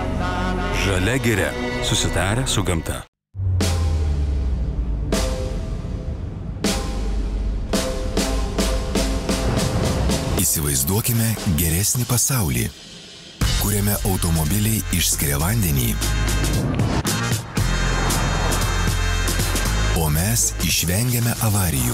Žalia giria. Susitarę su gamta. Įsivaizduokime geresnį pasaulį, kuriame automobiliai išskiria vandenį, o mes išvengiame avarijų.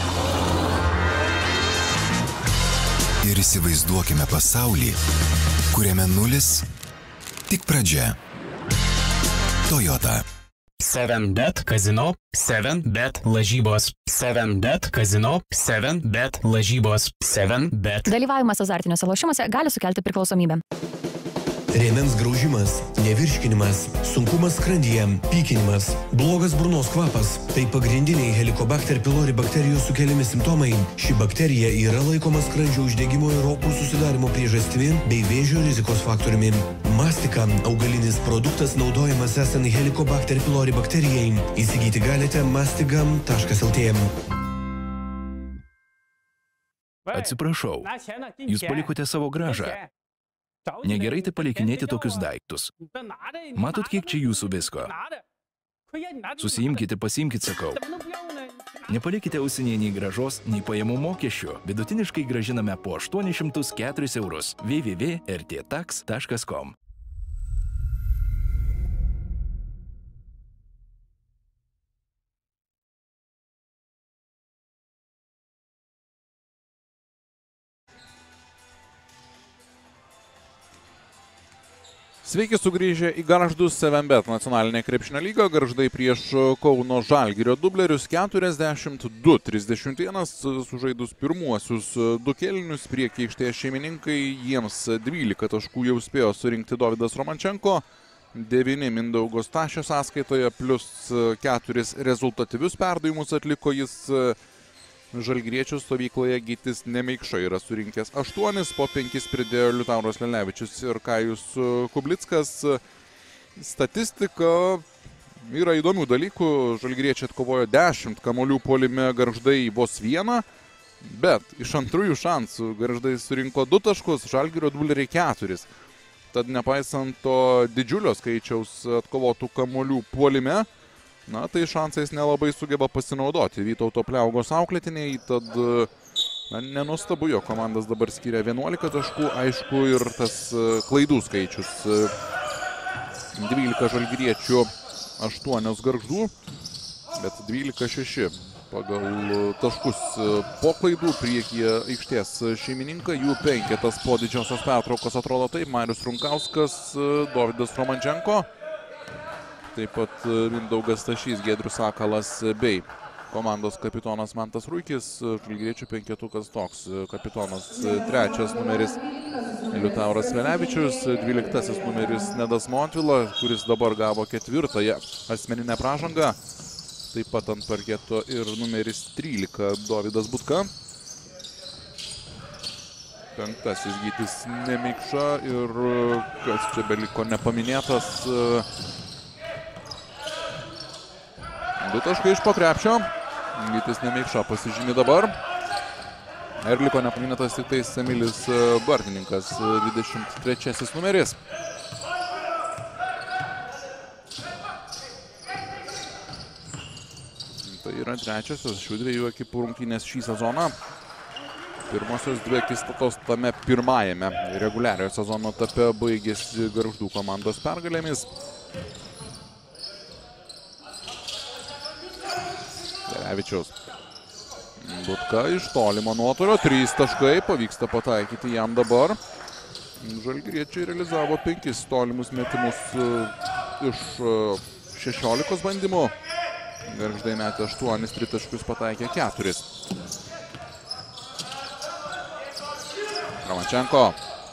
Ir įsivaizduokime pasaulį, kuriame nulis tik pradžia. Toyota. 7bet kazino, 7bet lažybos, 7bet kazino, 7bet lažybos, 7bet. Dalyvavimas azartiniuose lošimuose gali sukelti priklausomybę. Rėmens graužimas, nevirškinimas, sunkumas skrandyje, pykinimas, blogas burnos kvapas – tai pagrindiniai Helicobacter pylori bakterijos sukeliami simptomai. Ši bakterija yra laikoma skrandžio uždegimo ir opų susidarimo priežastimi bei vėžio rizikos faktoriumi. Mastika – augalinis produktas naudojamas esant Helicobacter pylori bakterijai. Įsigyti galite mastigam.lt. Atsiprašau, jūs palikote savo gražą. Negerai tai palikinėti tokius daiktus. Matot, kiek čia jūsų visko? Susiimkite, pasiimkite, sakau. Nepalikite ausinėje nei gražos, nei pajamų mokesčių. Vidutiniškai grąžiname po 804 eurus. www.rttax.com. Sveiki sugrįžę į Gargždus 7bet nacionalinę krepšinio lygą. Gargždai prieš Kauno Žalgirio dublerius 42-31 sužaidus pirmuosius du kėlinius. Prieky aikštės šeimininkai, jiems 12 taškų jau spėjo surinkti Dovydas Romančenko, 9 Mindaugo Stašio sąskaitoje, plus 4 rezultatyvius perdavimus atliko jis. Žalgiriečių stovykloje Gytis Nemeikša yra surinkęs 8, po 5 pridėjo Liutauras Lelevičius ir Kajus Kublickas. Statistika yra įdomių dalykų. Žalgiriečiai atkovojo 10 kamuolių puolime, Gargždai vos 1, bet iš antrųjų šansų Gargždai surinko 2 taškus, Žalgirio dubleriai 4. Tad nepaisant to didžiulio skaičiaus atkovotų kamuolių puolime, tai šansais nelabai sugeba pasinaudoti Vytauto Pliaugos auklėtiniai, tad nenuostabu, jo komandas dabar skiria 11 taškų, aišku, ir tas klaidų skaičius 12 žalgiriečių, 8 Gargždų, bet 12-6 pagal taškus po klaidų priekyje aikštės šeimininkai, jų 5 po didžiosios pertraukos atrodo taip: Marius Runkauskas, Dovydas Romančenko, taip pat Mindaugas Stašys, Giedrius Sakalas bei komandos kapitonas Mantas Ruikis. Žalgiriečių penketukas toks: kapitonas 3 numeris Liutauras Lelevičius, 12 numeris Nedas Montvila, kuris dabar gavo 4 asmeninę pražangą, taip pat ant parketo ir numeris 13 Dovydas Butka, 5 Gytis Nemeikša ir kas čia beliko nepaminėtas, 2 taškai iš po krepšio. Gytis Nemeikša pasižymi dabar. Ir liko nepaminėtas tik tais Emilis Bartininkas, 23 numeris. Tai yra trečiosios šių dviejų ekipų rungtynės šį sezoną. Pirmosios 2 akistatos tame pirmajame reguliariojo sezono etape baigėsi Gargždų komandos pergalėmis. Lelevičiaus. Butka iš tolimo nuotolio, 3 taškai, pavyksta pataikyti jam dabar. Žalgiriečiai realizavo 5 tolimus metimus iš 16 bandymų. Gargždai metė 8, 3 taškus pataikė 4. Romančenko.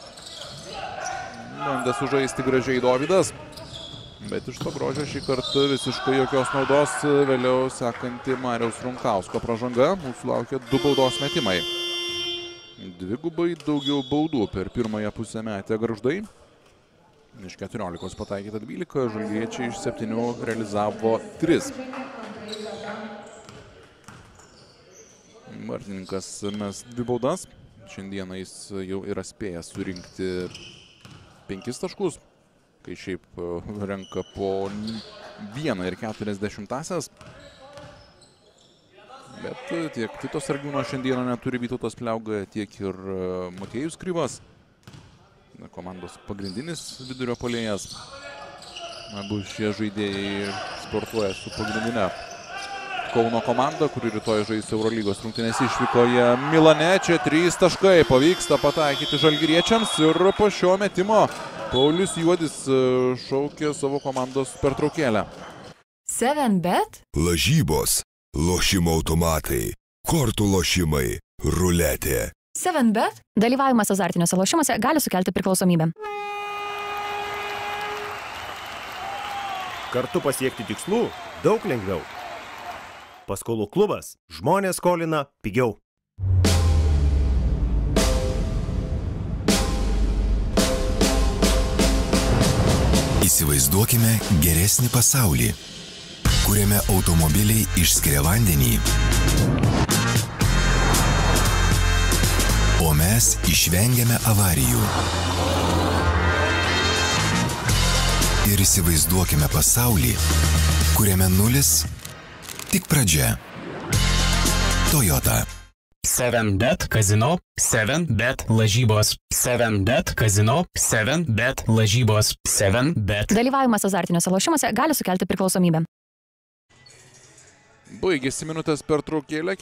Bandė sužaisti gražiai Dovydas, bet iš to grožio šį kartą visiškai jokios naudos. Vėliau sekanti Mariaus Runkausko pražanga. Mūsų laukia 2 baudos metimai. Dvigubai daugiau baudų per pirmąją pusę metė Gargždai. Iš 14 pataikyta 12, žalgiriečiai iš 7 realizavo 3. Martininkas mes 2 baudas. Šiandieną jis jau yra spėjęs surinkti 5 taškus, kai šiaip renka po 1,40. Bet tiek Titos Sargiūno šiandieną neturi Vytautas Pliauga, tiek ir Motiejus Kryvas. Komandos pagrindinis vidurio puolėjas. Abu šie žaidėjai sportuoja su pagrindinė Kauno komanda, kuri rytoj žais Eurolygos rungtynės išvykoje Milane. Čia 3 taškai pavyksta pataikyti žalgiriečiams ir po šio metimo Paulius Juodis šaukė savo komandos pertraukėlę. 7bet. Lažybos, lošimo automatai, kortų lošimai, ruletė. 7bet. Dalyvavimas azartiniuose lošimuose gali sukelti priklausomybę. Kartu pasiekti tikslų daug lengviau. Paskolų klubas. Žmonės skolina pigiau. Įsivaizduokime geresnį pasaulį, kuriame automobiliai išskiria vandenį, o mes išvengiame avarijų. Ir įsivaizduokime pasaulį, kuriame nulis tik pradžia. Toyota. 7bet kazino, 7bet lažybos, 7bet kazino, 7bet lažybos, 7bet. Dalyvavimas azartiniuose lošimuose gali sukelti priklausomybę. Baigėsi minutės pertraukėlė,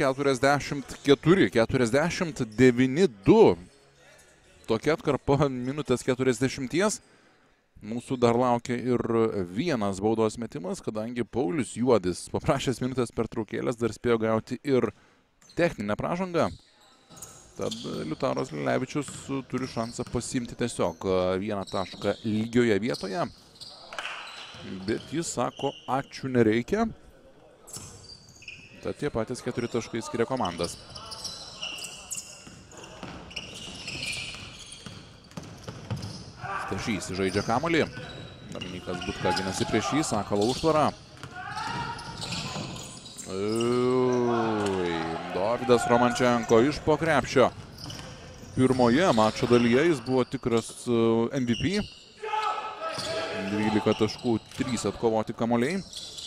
44-49-2. Tokia atkarpa minutės 40. Mūsų dar laukia ir vienas baudos metimas, kadangi Paulius Juodis paprašęs minutės pertraukėlės dar spėjo gauti ir techninę pražangą. Tad Liutauras Lilevičius turi šansą pasiimti tiesiog vieną tašką lygioje vietoje. Bet jis sako, ačiū nereikia. Tad tie patys 4 taškai skiria komandas. Stašys žaidžia kamuolį. Dominykas Butka ginasi prieš jį, Sakalo užtvarą. Dovydas Romančenko iš po krepšio. Pirmoje mačo dalyje jis buvo tikras MVP. 12 taškų, 3 atkovoti kamuoliai.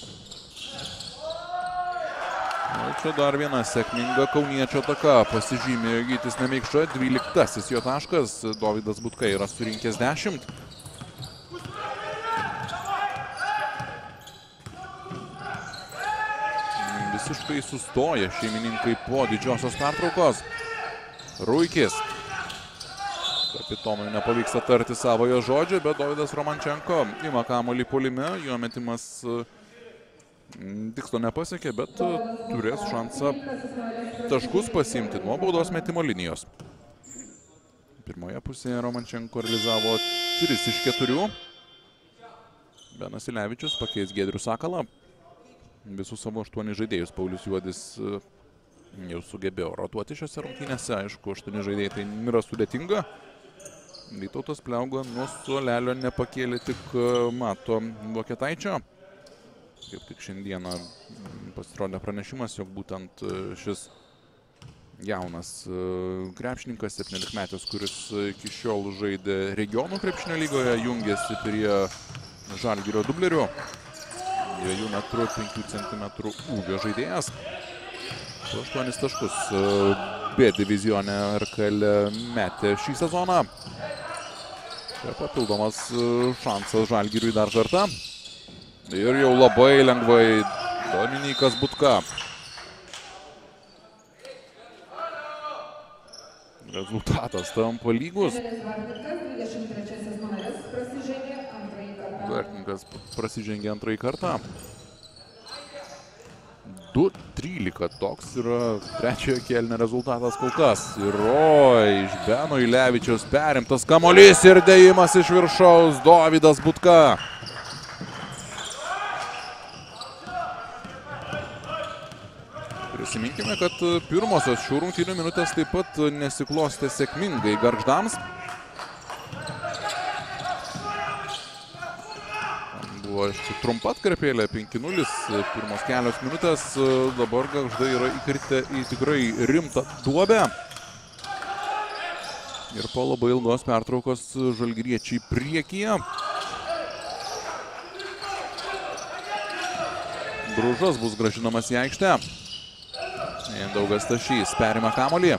Čia dar viena sėkminga kauniečio ataka. Pasižymė Gytis Nemeikša, 12 jo taškas. Dovydas Butka yra surinkęs 10. Visiškai sustoja šeimininkai po didžiosios pertraukos. Ruikis. Kapitonui nepavyksta tarti savojo žodžio, bet Dovydas Romančenko ima kamuolį puolime. Jo metimas tikslo nepasiekė, bet turės šansą taškus pasiimti nuo baudos metimo linijos. Pirmoje pusėje Romančenko realizavo 3 iš 4. Benas Ilevičius pakeis Giedrių Sakalą. Visus savo 8 žaidėjus Paulius Juodis jau sugebėjo rotuoti šiose rungtynėse. Aišku, 8 žaidėjai tai yra sudėtinga. Vytautas Pliauga nuo suolelio nepakėlė tik Mato Vokietaičio. Kaip tik šiandieną pasirodė pranešimas, jog būtent šis jaunas krepšininkas, 17-metis, kuris iki šiol žaidė regionų krepšinio lygoje, jungėsi prie Žalgirio dublerių. 2 metrų 5 cm ūgio žaidėjas. 8 taškus B divizione RKL metė šį sezoną. Tai papildomas šansas Žalgiriui dar kartą. Ir jau labai lengvai Dominykas Butka. Rezultatas tampa lygus. Vartininkas prasižengė antrąjį kartą. 2-13 toks yra trečiojo kėlinio rezultatas kol kas. Ir iš Beno Ilevičiaus perimtas kamuolys ir dėjimas iš viršaus. Dovydas Butka. Prisiminkime, kad pirmosios šių rungtynių minutės taip pat nesiklostė sėkmingai Gargždams. Buvo trumpa atkarpėlė 5-0, pirmos kelios minutės. Dabar Gargždai yra įkritę į tikrai rimtą duobę. Ir po labai ilgos pertraukos žalgiriečiai priekyje. Bružas bus grąžinamas į aikštę. Mindaugas Stašys perima kamuolį.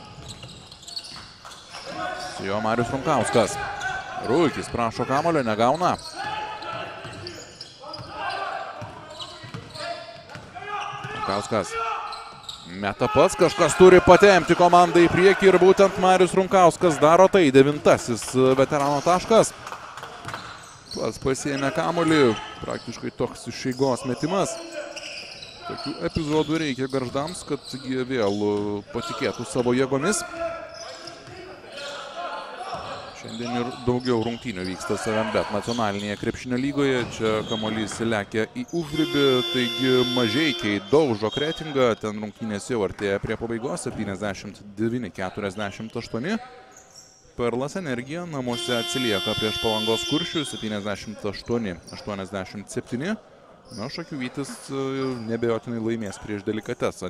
Su jo Marius Runkauskas. Ruikis prašo kamuolio, negauna. Runkauskas. Meta pats, kažkas turi patempti komandą į priekį ir būtent Marius Runkauskas daro tai. 9-asis veterano taškas. Pats pasiėmė kamuolį, praktiškai toks iš eigos metimas. Tokių epizodų reikia Gargždams, kad jie vėl patikėtų savo jėgomis. Šiandien ir daugiau rungtynių vyksta 7bet nacionalinėje krepšinio lygoje. Čia kamuolys lekia į užribį, taigi Mažeikiai daužo Kretingą. Ten rungtynės jau artėja prie pabaigos, 79-48. Perlas Energija namuose atsilieka prieš Palangos Kuršių, 78-87. Na, Šakių Vytis nebejotinai laimės prieš Delikatesą,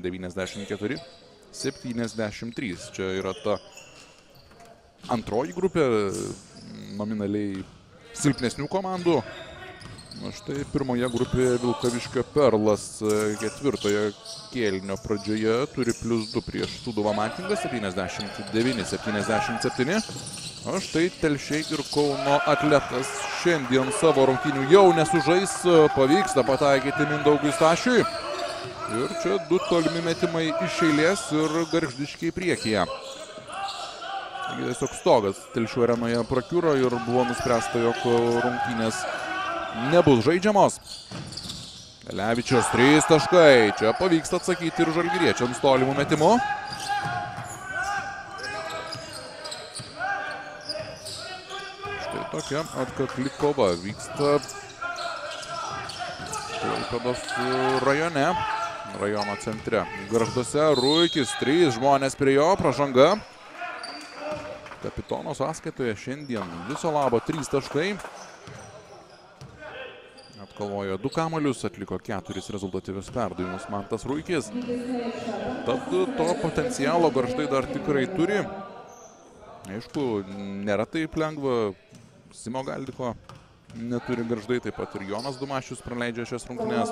94-73. Čia yra ta antroji grupė nominaliai silpnesnių komandų. Na štai pirmoje grupėje Vilkaviškio Perlas ketvirtojo kėlinio pradžioje turi +2 prieš Sūduvą Mantingą, 79-77. O štai Telšiai ir Kauno Atletas šiandien savo rungtynių jau nesužais, pavyksta pataikyti Mindaugui Stašiui. Ir čia 2 tolimi metimai iš eilės ir Gargždiškiai priekyje. Tiesiog stogas Telšių arenoje prakiuro ir buvo nuspręsta, jog rungtynės nebus žaidžiamos. Levičius 3 taškai. Čia pavyksta atsakyti ir žalgiriečiams tolimų metimų. Štai tokia atkakli kova vyksta Klaipėdos rajone, rajono centre. Gargžduose Ruikis 3 žmonės prie jo, pražanga. Kapitono sąskaitoje šiandien viso labo 3 taškai. Atkovojo 2 kamuolius, atliko 4 rezultatyvius perdavimus Mantas Ruikis. Tad to potencialo Gargždai dar tikrai turi. Aišku, nėra taip lengva. Simo Galdiko neturi Gargždai, taip pat ir Jonas Dumašius praleidžia šias rungtynes.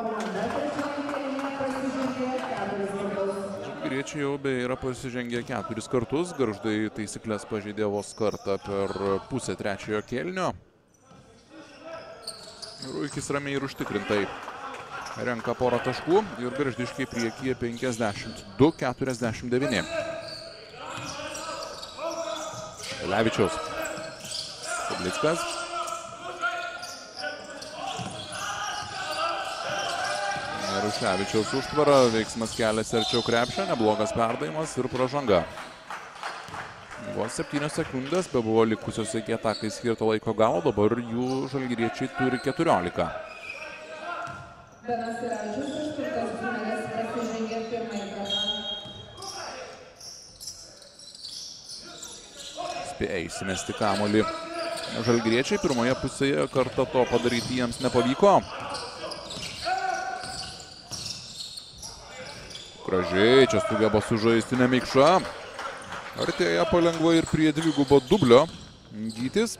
Žalgiriečiai jau beje yra pasižengę 4 kartus. Gargždai taisyklės pažeidė vos kartą per pusę trečiojo kėlinio. Ruikis ramiai ir užtikrintai renka porą taškų ir Gargždiškiai priekyje 52-49. Levičius. Sablickas. Ruševičiaus užtvara, veiksmas kelias arčiau krepšio, neblogas perdavimas ir pražanga. Vos 7 sekundės bebuvo likusios iki atakai skirto laiko galo, dabar jų žalgiriečiai turi 14. Spėja įsimesti kamuolį. Žalgiriečiai pirmoje pusėje kartą to padaryti jiems nepavyko. Gražiai, čia sugeba sužaisti Nemikša. Artėja palengva ir prie dvigubo dublio. Gytis.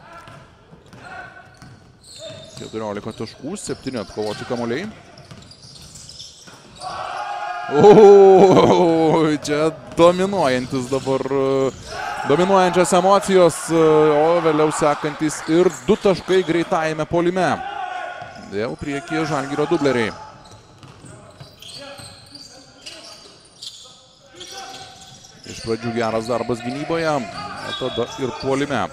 14 taškų, 7 atkovoti kamuoliai. Čia dominuojantis dabar, dominuojančios emocijos, o vėliau sekantis ir 2 taškai greitajame puolime. Vėl priekyje Žalgirio dubleriai. Iš pradžių geras darbas gynyboje, o tada ir puolime.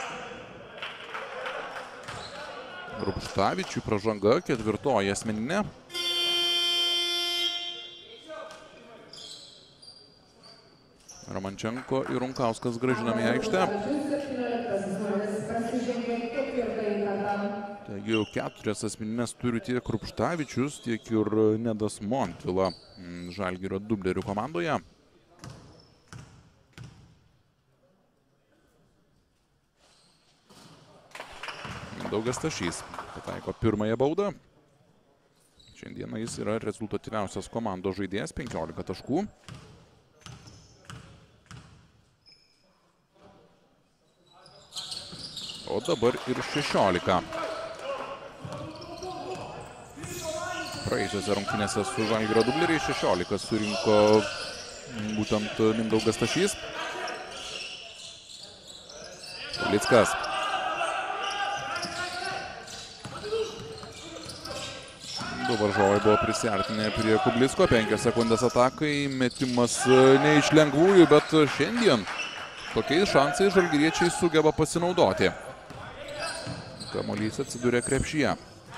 Rupštavičiui pražanga, 4 asmeninė. Romančenko ir Runkauskas grąžinami į aikštę. Taigi jau 4 asmeninės turi tiek Rupštavičius, tiek ir Nedas Montvila Žalgirio dublerių komandoje. Mindaugas Stašys pataiko pirmąją baudą. Šiandieną jis yra rezultatyviausias komandos žaidėjas, 15 taškų. O dabar ir 16. Praėjusiose rungtynėse su Žalgirio dubleriais 16 surinko būtent Mindaugas Stašys. Ulickas. Du varžovai buvo prisiartinę prie Kublicko, 5 sekundės atakai, metimas ne iš lengvųjų, bet šiandien tokiais šansais žalgiriečiai sugeba pasinaudoti. Kamuolys atsidūrė krepšyje.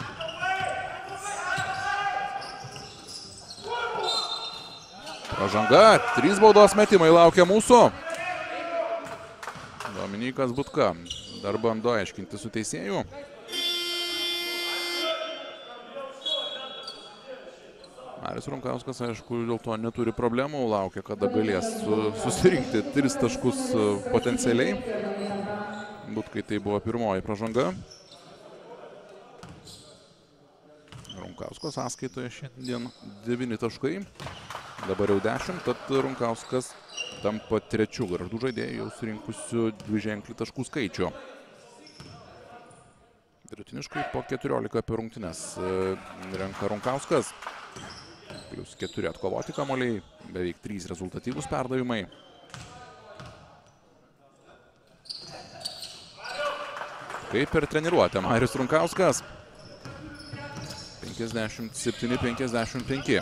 Pražanga, 3 baudos metimai laukia mūsų. Dominikas Butka dar bando aiškinti su teisėju. Marius Runkauskas, aišku, dėl to neturi problemų, laukia, kada galės susirinkti 3 taškus potencialiai. Butkai tai buvo pirmoji pražanga. Runkausko sąskaitoje šiandien 9 taškai, dabar jau 10, tad Runkauskas tampa 3 Gargždų žaidėjų jau surinkusių 2-ženklį taškų skaičių. Vidutiniškai po 14 per rungtynes renka Runkauskas. Plius 4 atkovoti kamuoliai, beveik 3 rezultatyvūs perdavimai. Kaip per treniruotę Marius Runkauskas. 57-55.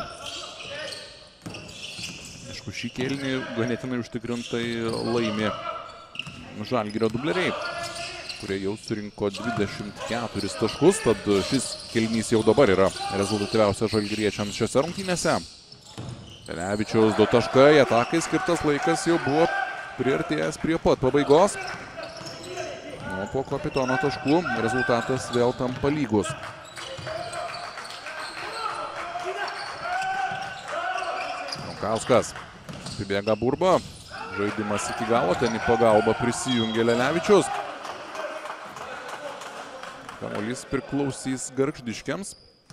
Aišku, šį kėlinį ganėtinai užtikrintai laimi Žalgirio dubleriai, kurie jau surinko 24 taškus, tad šis kėlinys jau dabar yra rezultatyviausias žalgiriečiams šiose rungtynėse. Levičiaus 2 taškai, atakai skirtas laikas jau buvo priartėjęs prie pat pabaigos. O po kapitono taškų rezultatas vėl tampa lygus. Runkauskas pribėga Burba, žaidimas iki galo, ten į pagalbą prisijungė Levičius. Kamuolys priklausys gargždiškiams.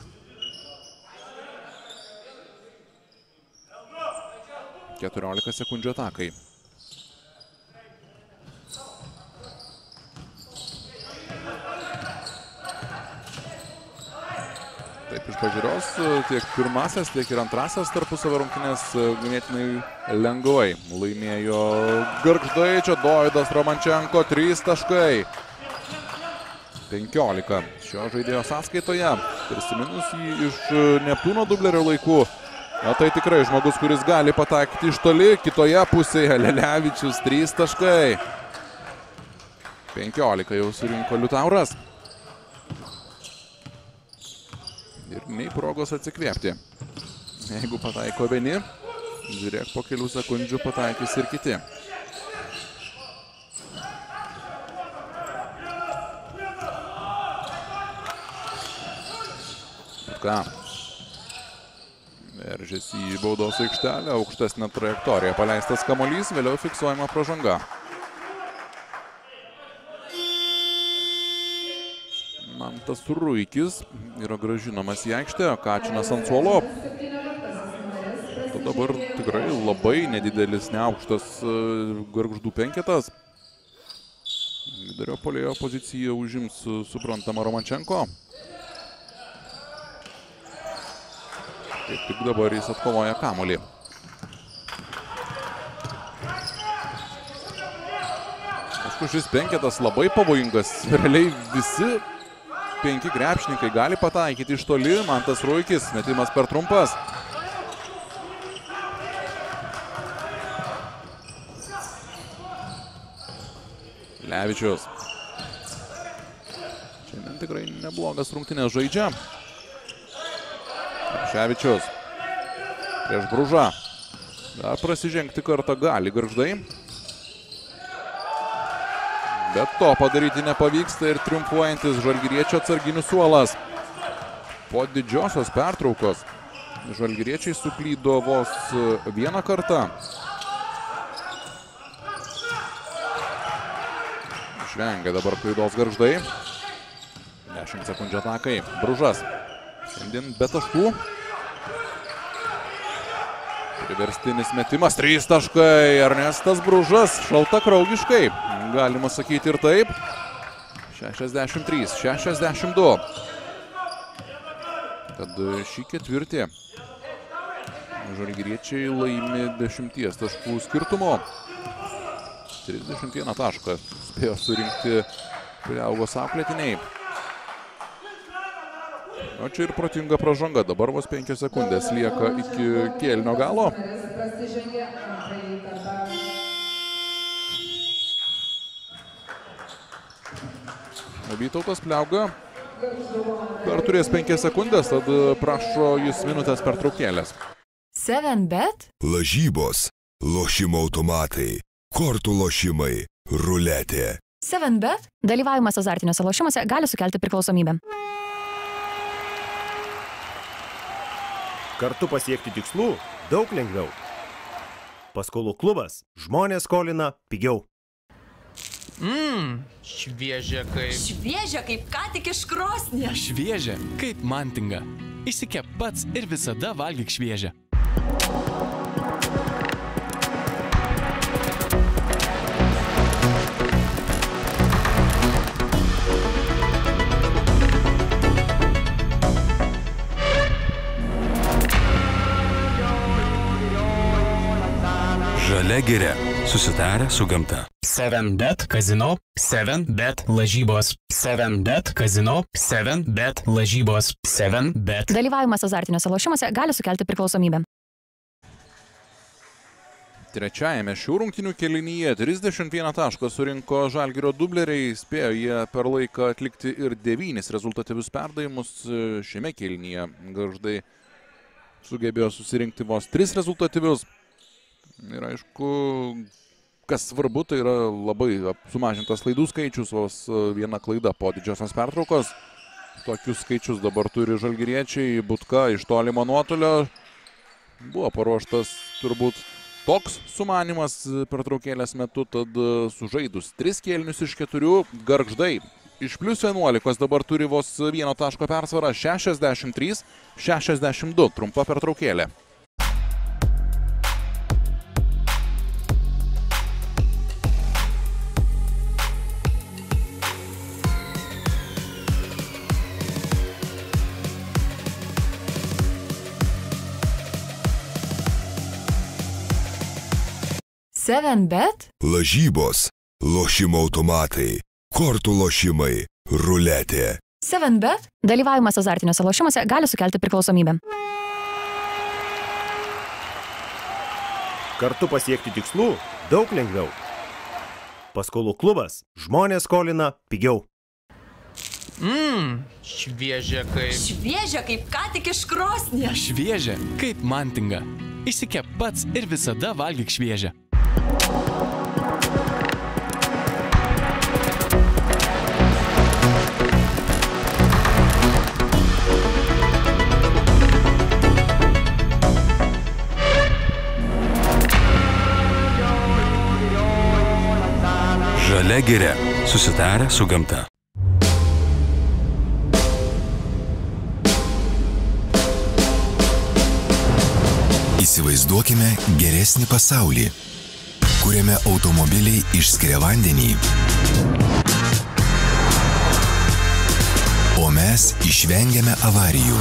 – 14 sekundžių atakai. Taip, iš pažiūros tiek pirmasias, tiek ir antrasias tarpusavio rungtynės ganėtinai lengvai laimėjo Gargždai. Čia Dovydas Romančenko 3 taškai. 15 šio žaidėjo sąskaitoje. Prisiminus jį iš Neptūno dublerio laikų. Na tai tikrai žmogus, kuris gali pataikyti iš toli. Kitoje pusėje Lelevičius 3 taškai. 15 jau surinko Liutauras. Ir nei progos atsikvėpti. Jeigu pataiko vieni, žiūrėk, po kelių sekundžių pataikys ir kiti. Ką? Veržėsi į baudos aikštelę, aukštesnė trajektorija. Paleistas kamuolys, vėliau fiksuojama pražanga. Mantas Ruikis yra grąžinamas į aikštę, Kačinas ant suolo. Dabar tikrai labai nedidelis, neaukštas Gargždų penketas. Vidurio puolėjo poziciją užims suprantama Romančenko. Kaip tik dabar jis atkovoja kamuolį. Aišku, šis penketas labai pavojingas. Realiai visi 5 krepšininkai gali pataikyti iš toli. Mantas Ruikis, metimas per trumpas. Levičius. Šiandien tikrai neblogas rungtynės žaidžia. Ševičius. Prieš Bružą. Dar prasižengti kartą gali Gargždai. Bet to padaryti nepavyksta ir triumfuojantis žalgiriečio atsarginių suolas. Po didžiosios pertraukos žalgiriečiai suklydo vos 1 kartą. Išvengia dabar klaidos Gargždai. 10 sekundžių atakai. Bružas. Šiandien be taškų. Priverstinis metimas, 3 taškai. Ernestas Bružas šaltakraugiškai. Galima sakyti ir taip. 63-62. Tad šį ketvirtį žalgiriečiai laimi 10 taškų skirtumo. 31 tašką spėjo surinkti Piliaugos auklėtiniai. O čia ir protinga pražanga. Dabar vos 5 sekundės lieka iki kėlinio galo. Vytautas Pliauga dar turės 5 sekundės, tad prašo jis minutės pertraukėlės. 7bet. Lažybos, lošimo automatai, kortų lošimai, ruletė. 7bet. Dalyvavimas azartiniuose lošimuose gali sukelti priklausomybę. Kartu pasiekti tikslų daug lengviau. Paskolų klubas. Žmonės skolina pigiau. Šviežia kaip... Šviežia kaip ką tik iš krosnies. Šviežia kaip mantinga. Išsikep pats ir visada valgyk šviežią. Žalia giria. Susitarę su gamta. 7bet kazino, 7bet lažybos, 7bet kazino, 7bet lažybos, 7bet. Dalyvavimas azartiniuose lošimuose gali sukelti priklausomybę. Trečiajame šių rungtynių kėlinyje 31 tašką surinko Žalgirio dubleriai. Spėjo jie per laiką atlikti ir 9 rezultatyvius perdavimus. Šiame kėlinyje Gargždai sugebėjo susirinkti vos 3 rezultatyvius. Ir aišku, kas svarbu, tai yra labai sumažintas klaidų skaičius, vos 1 klaida po didžiosios pertraukos. Tokius skaičius dabar turi žalgiriečiai. Butka iš tolimo nuotolio. Buvo paruoštas turbūt toks sumanimas pertraukėlės metu, tad sužaidus 3 kėlinius iš 4, Gargždai iš +11 dabar turi vos 1 taško persvarą, 63-62, trumpa pertraukėlė. Sevenbet. Lažybos, lošimo automatai, kortų lošimai, ruletė. Sevenbet. Dalyvavimas azartiniuose lošimuose gali sukelti priklausomybę. Kartu pasiekti tikslų daug lengviau. Paskolų klubas. Žmonės skolina pigiau. Šviežia kaip... Šviežia kaip ką tik iš krosnies. Šviežia kaip mantinga. Išsikep pats ir visada valgyk šviežią. Žalia giria. Susitarę su gamta. Įsivaizduokime geresnį pasaulį, kuriame automobiliai išskiria vandenį, o mes išvengiame avarijų.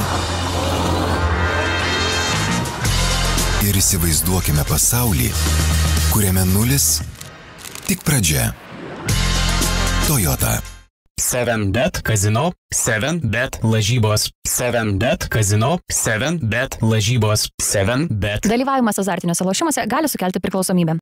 Ir įsivaizduokime pasaulį, kuriame nulis tik pradžia. Toyota. 7bet kazino, 7bet lažybos, 7bet kazino, 7bet lažybos, 7bet. Dalyvavimas azartiniuose lošimuose gali sukelti priklausomybę.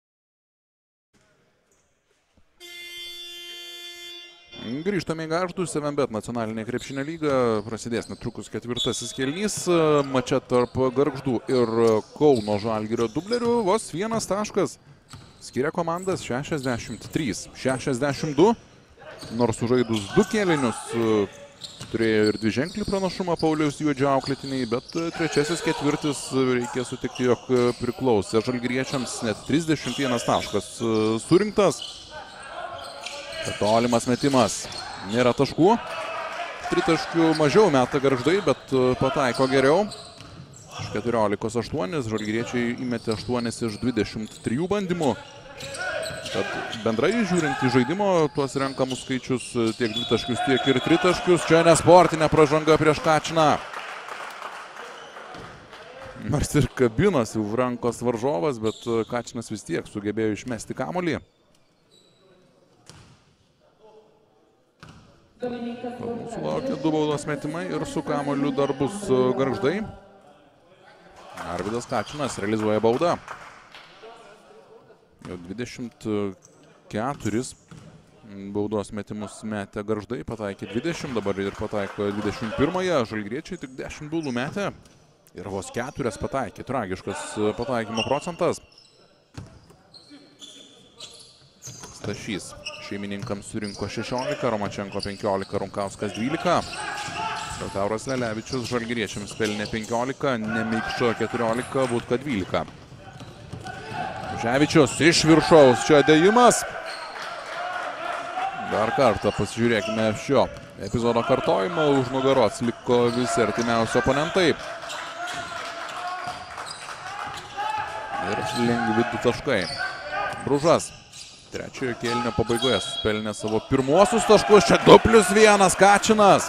Grįžtame į Gargždų, 7bet nacionalinė krepšinio lyga, prasidės netrukus 4. kėlinys, mače tarp Gargždų ir Kauno Žalgirio dublerių, vos 1 taškas, skiria komandas 63-62, nors sužaidus 2 kėlinius turėjo ir 2ženklį pranašumą Pauliaus Juodžio auklėtiniai, bet trečiasis ketvirtis reikia sutikti, jog priklausė žalgiriečiams, net 31 taškas surinktas. Tolimas metimas, nėra taškų, 3 taškių mažiau meta Gargždai, bet pataiko geriau. Iš 14-8 žalgiriečiai įmetė 8 iš 23 bandymų. Tad bendrai žiūrint į žaidimo tuos renkamus skaičius, tiek 2 taškius, tiek ir 3 taškius. Čia nesportinė pražanga prieš Kačiną. Nors ir kabinosi už rankos varžovas, bet Kačinas vis tiek sugebėjo išmesti kamuolį. Mūsų laukia 2 baudos metimai ir su kamuoliu dar bus Gargždai. Arvydas Kačinas realizuoja baudą. Jau 24 baudos metimus metė Gargždai, pataikė 20, dabar ir pataiko 21-ąją. Žalgiriečiai tik 10 baudų metė ir vos 4 pataikė. Tragiškas pataikymo procentas. Stašys šeimininkams surinko 16, Romačenko 15, Runkauskas 12. Liutauras Lelevičius žalgiriečiams pelnė 15, Nemeikšo 14, Butka 12. Ževičius iš viršaus, čia dėjimas. Dar kartą pasižiūrėkime šio epizodo kartojimą. Už nugaros liko visi artimiausi oponentai. Ir lengvi 2 taškai. Bružas trečiojo kėlinio pabaigoje pelnė savo pirmuosius taškus. Čia 2+1 Kačinas.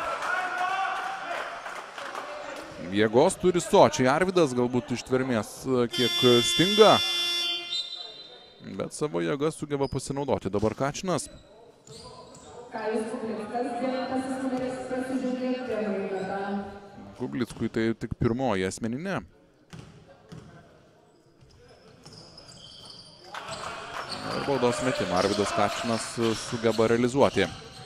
Jėgos turi sočiai. Arvydas galbūt ištvermės kiek stinga. Bet savo jėgas sugeba pasinaudoti dabar Kačinas. Kublickui tai tik pirmoji asmeninė. Ir baudos metimą Arvydas Kačinas sugeba realizuoti.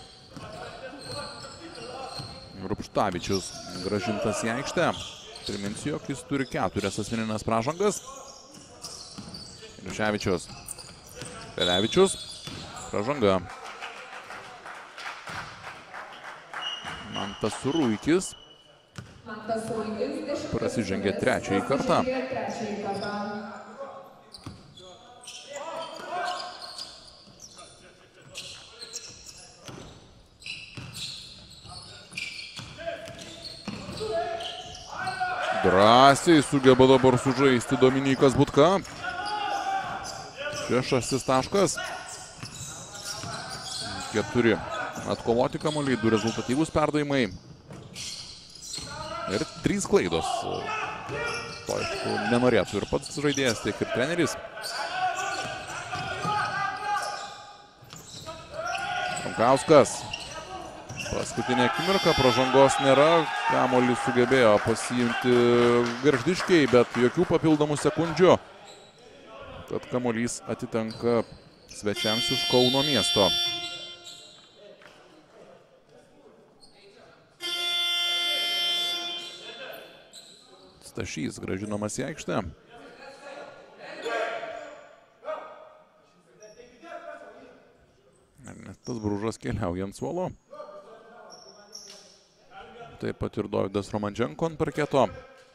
Rupštavičius grąžintas į aikštę. Priminsiu, jog jis turi 4 asmeninės pražangas. Liuševičius. Lelevičius. Pražanga. Mantas Ruikis. Prasižengė 3-ąjį kartą. Drąsiai sugeba dabar sužaisti Dominykas Butka. 6 taškas. 4 atkovoti kamuoliai, 2 rezultatyvūs perdavimai. Ir 3 klaidos. To aišku nenorėtų ir pats žaidėjas, tiek ir treneris. Runkauskas. Paskutinė akimirka, pražangos nėra. Kamuolį sugebėjo pasiimti gargždiškiai, bet jokių papildomų sekundžių. Tad kamuolys atitenka svečiams iš Kauno miesto. Stašys grąžinamas į aikštę. Ernestas Bružas keliauja ant suolo. Taip pat ir Dovydas Romančenko ant parketo.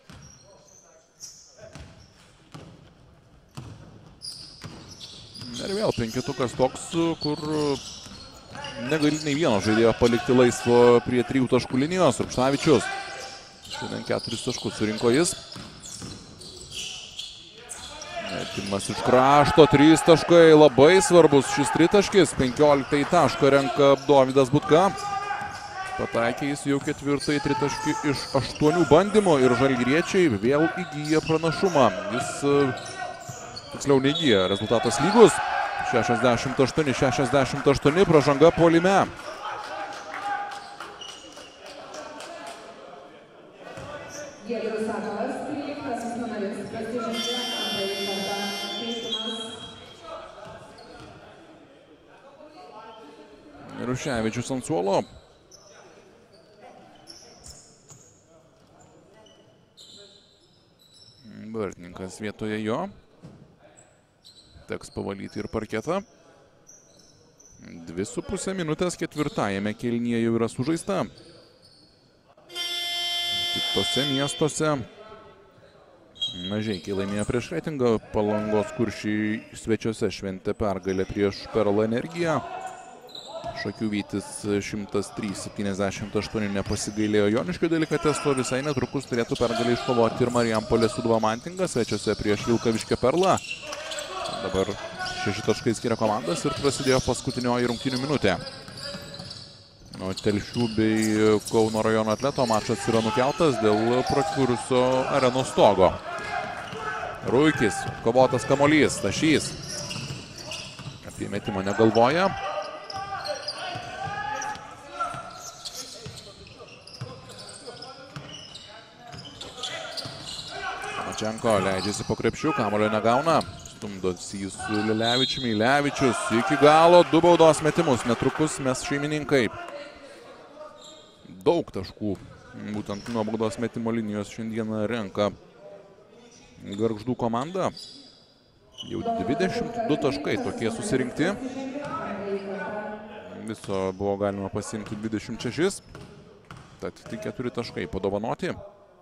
Ir vėl penketukas toks, kur negali nei vieno žaidėjo palikti laisvo prie 3 taškų linijos. Rupštavičius. Šiandien 4 taškus surinko jis. Metimas iš krašto, 3 taškai, labai svarbus šis 3 taškis. 15 tašką renka Dovydas Butka. Pataikė jis jau 4 tritaškį iš 8 bandymų ir žalgiriečiai vėl įgyja pranašumą. Jis tiksliau neįgyja, rezultatas lygus. 68-68, pražanga puolime. Ruševičius ant suolo. Vartininkas vietoje jo. Teks pavalyti ir parketą. 2,5 minutės ketvirtajame kėlinyje jau yra sužaista. Kitose miestuose Mažeikiai laimėjo prieš Kretingą. Palangos Kuršiai svečiuose šventė pergalę prieš Perlo Energiją. Šakių Vytis 103-78 nepasigailėjo Joniškio Delikatesto. Visai netrukus turėtų pergalę iškovoti ir Marijampolės Sūduva Mantinga svečiuose prieš Vilkaviškio Perlą. Dabar 6 taškai skiria komandas ir prasidėjo paskutinioji rungtynių minutė. Nuo Telšių bei Kauno rajono atleto mačas yra nukeltas dėl prakiurusio arenos stogo. Ruikis, kovotas kamuolys, Stašys. Apie metimą negalvoja. Mačenko leidžiasi po krepšių, kamuolio negauna. Stumdosi jį su Lilevičiumi. Lilevičius iki galo 2 baudos metimus. Netrukus mes šeimininkai. Daug taškų. Būtent nuo baudos metimo linijos šiandieną renka Gargždų komanda. Jau 22 taškai tokie susirinkti. Viso buvo galima pasiimti 26. Tad tik 4 taškai padovanoti.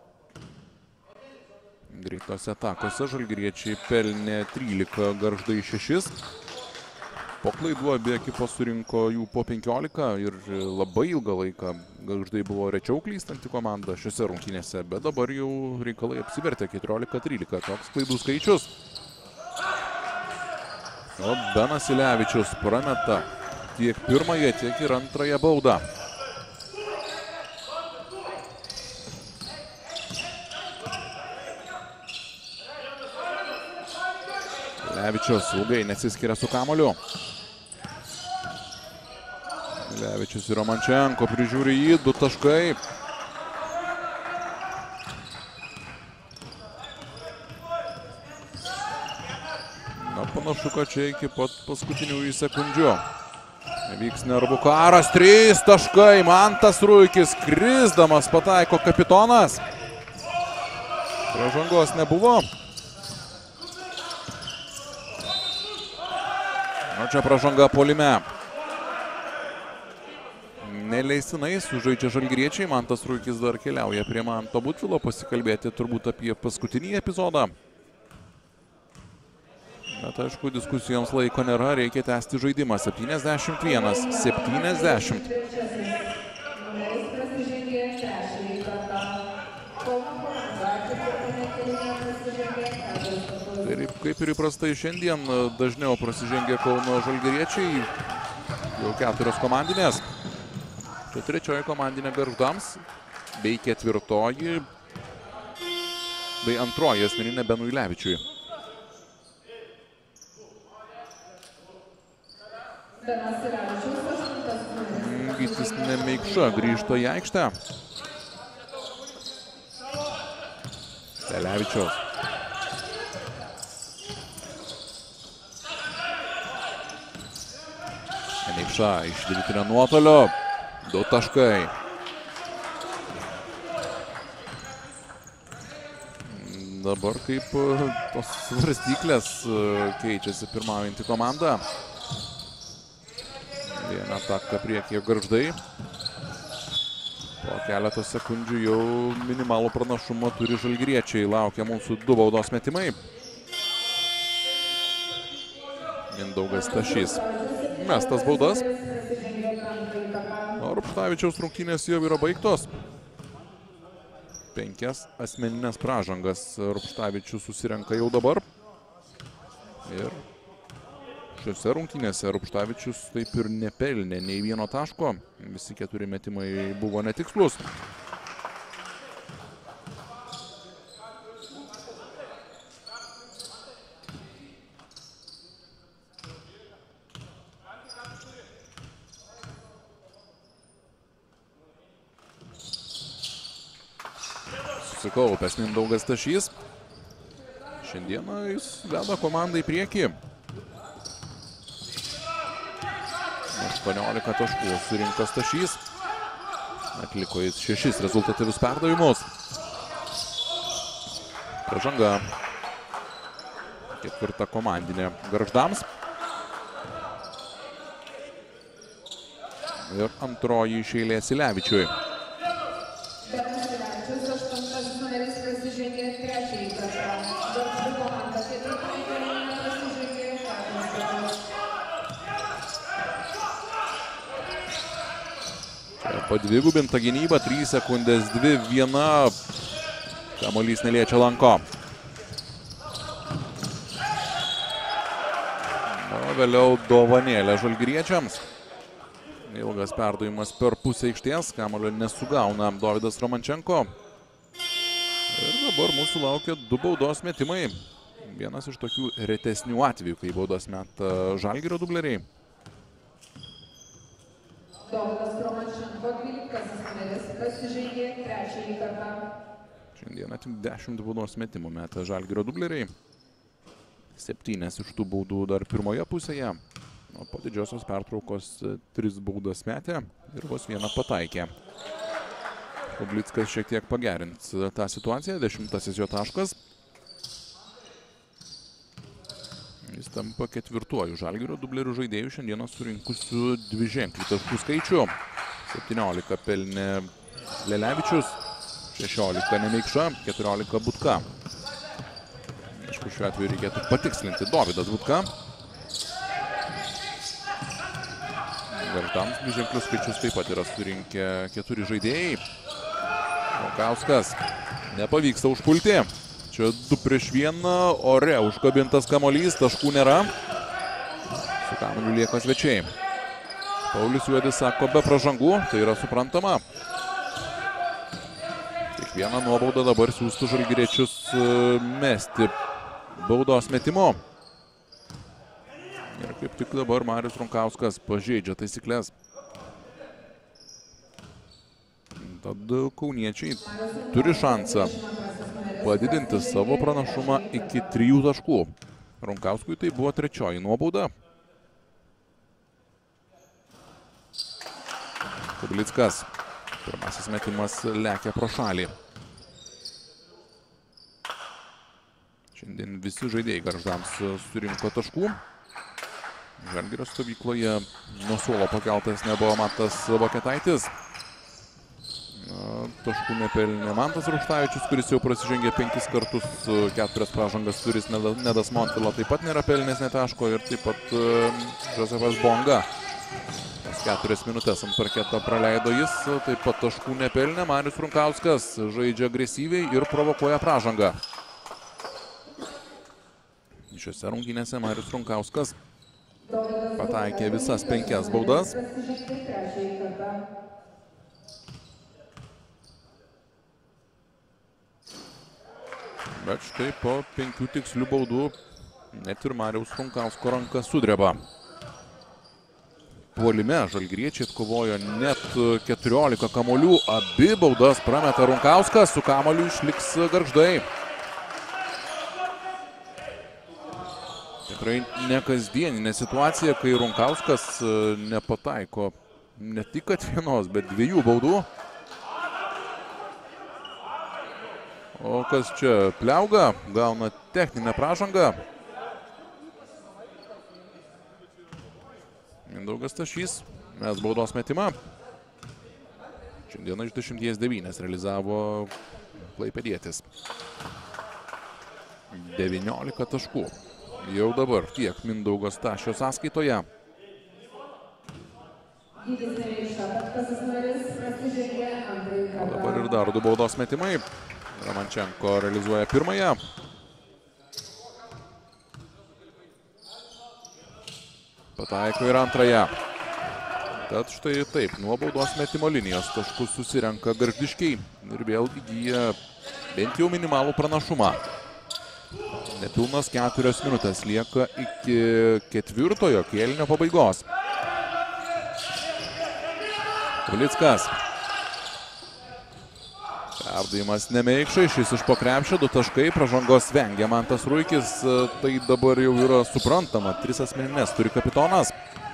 Greitose atakose žalgiriečiai pelnė 13, Gargždai 6. Po klaidų abi ekipos surinko jų po 15 ir labai ilgą laiką Gargždai buvo rečiau klystanti komanda šiose rungtynėse, bet dabar jau reikalai apsivertė 14-13, toks klaidų skaičius. O Benas Lilevičius prameta tiek pirmąją, tiek ir antrąją baudą. Lilevičius ilgai nesiskiria su kamuoliu. Lilevičius ir Romančenko prižiūri jį, 2 taškai. Na, panašu, kad čia iki pat paskutiniųjų sekundžių vyks nervų karas. 3 taškai, Mantas Ruikis, krisdamas pataiko kapitonas. Pražangos nebuvo. O čia pražanga puolime. Neleistinai sužaidžia žalgiriečiai. Mantas Ruikis dar keliauja prie Manto Butvilo pasikalbėti turbūt apie paskutinį epizodą. Bet aišku, diskusijoms laiko nėra, reikia tęsti žaidimą. 71-70. Kaip ir įprastai šiandien dažniau prasižengė Kauno žalgiriečiai. Jau 4 komandinės. Čia 3 komandinė Gargždams, bei 4 bei 2 asmeninė Benui Lilevičiui. Gytis Nemeikša grįžta į aikštę. Lilevičiaus. Nemeikša iš vidutinio nuotolio. 2 taškai. Dabar kaip tos svarstyklės keičiasi pirmaujantį komandą. Vieną ataką priekyje Gargždai. Po keletos sekundžių jau minimalų pranašumą turi žalgiriečiai. Laukia mūsų 2 baudos metimai. Mindaugas Stašys. Mestas baudas. Rupštavičiaus rungtynės jau yra baigtos. 5 asmeninės pražangas Rupštavičius susirenka jau dabar. Ir šiose rungtynėse Rupštavičius taip ir nepelnė nei vieno taško. Visi 4 metimai buvo netikslus. Susikaupęs Mindaugas Stašys. Šiandieną jis veda komandą į priekį. 18 taškų surinko Stašys. Atliko jis 6 rezultatyvius perdavimus. Pražanga. 4 komandinė Gargždams. Ir 2 iš eilės Lilevičiui. Padvigubinta gynyba, 3 sekundės, 2-1. Kamuolys neliečia lanko. O vėliau dovanėlė žalgiriečiams. Ilgas perdavimas per pusę aikštės, kamuolio nesugauna Dovydas Romančenko. Ir dabar mūsų laukia 2 baudos metimai. Vienas iš tokių retesnių atvejų, kai baudas meta Žalgirio dubleriai. Šiandieną tik 10 baudos metimų meta Žalgirio dubleriai. 7 iš tų baudų dar pirmoje pusėje. O po didžiosios pertraukos 3 baudas metė ir vos vieną pataikė. Kublickas šiek tiek pagerins tą situaciją. 10-asis jo taškas. Jis tampa 4-uoju Žalgirio dublerių žaidėjų šiandieną surinkusiu 2-ženklių taškų skaičių. 17 pelnė Lelevičius, 16 Nemeikša, 14 Butka. Aišku, šiuo atveju reikėtų patikslinti Dovydas Butka. Gartams 2-ženklių skaičius taip pat yra surinkę 4 žaidėjai. Runkauskas. Nepavyksta užpulti. Čia 2-1, ore užkabintas kamuolys, taškų nėra. Su kamuoliu lieka svečiai. Paulius Juodis sako be pražangų, tai yra suprantama. Kiekvieną nuobaudą dabar siūstų žalgiriečius mesti baudos metimo. Ir kaip tik dabar Marius Runkauskas pažeidžia taisyklės. Tad kauniečiai turi šansą padidinti savo pranašumą iki 3 taškų. Runkauskui tai buvo 3-oji nuobauda. Kublickas. Pirmasis metimas lekia pro šalį. Šiandien visi žaidėjai Gargždams surinko taškų. Žalgirio stovykloje nuo suolo pakeltas nebuvo Matas Voketaitis. Taškų nepelnė Mantas Rukštavičius, kuris jau prasižengė 5 kartus, 4 pražangas turis. Nedas Montvila taip pat nėra pelnęs nė taško ir taip pat Josefas Bonga. 4 minutės ant parketo praleido jis, taip pat taškų nepelnė. Marius Runkauskas žaidžia agresyviai ir provokuoja pražangą. Šiose rungtynėse Marius Runkauskas pataikė visas 5 baudas. Bet štai po 5 tikslių baudų net ir Mariaus Runkausko ranka sudreba. Puolime žalgiriečiai atkovojo net 14 kamuolių. Abi baudas prameta Runkauskas, su kamuoliu išliks Gargždai. Tikrai nekasdieninė situacija, kai Runkauskas nepataiko ne tik kad vienos, bet 2 baudų. O kas čia? Pliauga gauna techninę pražangą. Mindaugas Stašys mes baudos metimą. Šiandieną iš 10-9 realizavo klaipėdietis. 19 taškų. Jau dabar tiek Mindaugas Stašio sąskaitoje. O dabar ir dar 2 baudos metimai. Romančenko realizuoja pirmąją. Pataiko ir antrąją. Tad štai taip, nuo baudos metimo linijos taškus susirenka gargždiškiai ir vėl įgyja bent jau minimalų pranašumą. Nepilnas 4 minutės lieka iki 4-ojo kėlinio pabaigos. Kublickas. Perdavimas Nemeikšai, šis iš po krepšio, 2 taškai, pražangos vengia Mantas Ruikis, tai dabar jau yra suprantama, 3 asmeninės turi kapitonas.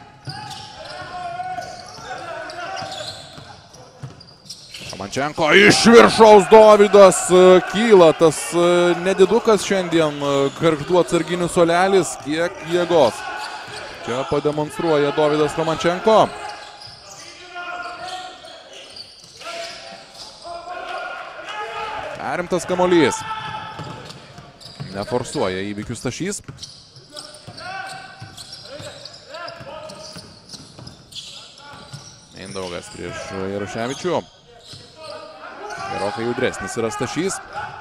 Romančenko iš viršaus Dovydas kyla, tas nedidukas šiandien Gargždų atsarginių suolelis, kiek jėgos. Čia pademonstruoja Dovydas Romančenko. Perimtas kamuolys. Neforsuoja įvykius Stašys. Mindaugas prieš Jaruševičių. Gerokai judresnis yra Stašys.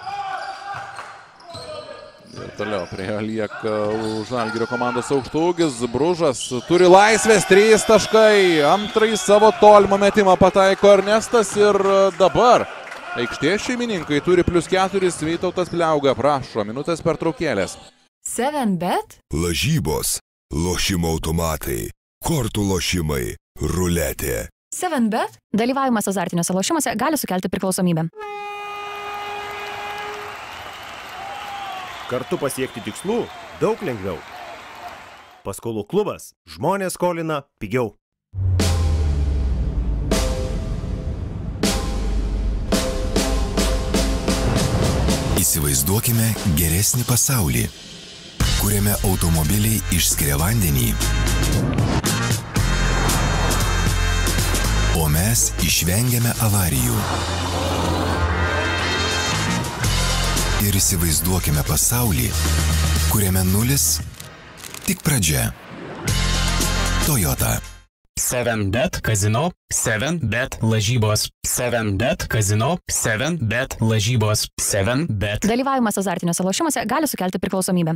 Ir toliau prie jo lieka Žalgirio komandos aukštaūgis. Bružas turi laisvės, 3 taškai. Antrąjį savo tolimą metimą pataiko Ernestas ir dabar aikštės šeimininkai turi +4, Vytautas Pliauga prašo minutės pertraukėlės. 7bet? Lažybos, lošimo automatai, kortų lošimai, ruletė. 7bet? Dalyvavimas azartiniuose lošimuose gali sukelti priklausomybę. Kartu pasiekti tikslų daug lengviau. Paskolų klubas. Žmonės skolina pigiau. Įsivaizduokime geresnį pasaulį, kuriame automobiliai išskiria vandenį, o mes išvengiame avarijų. Ir įsivaizduokime pasaulį, kuriame nulis tik pradžia. Toyota. 7bet kazino, 7bet lažybos, 7bet kazino, 7bet lažybos, 7bet. Dalyvavimas azartiniuose lošimuose gali sukelti priklausomybę.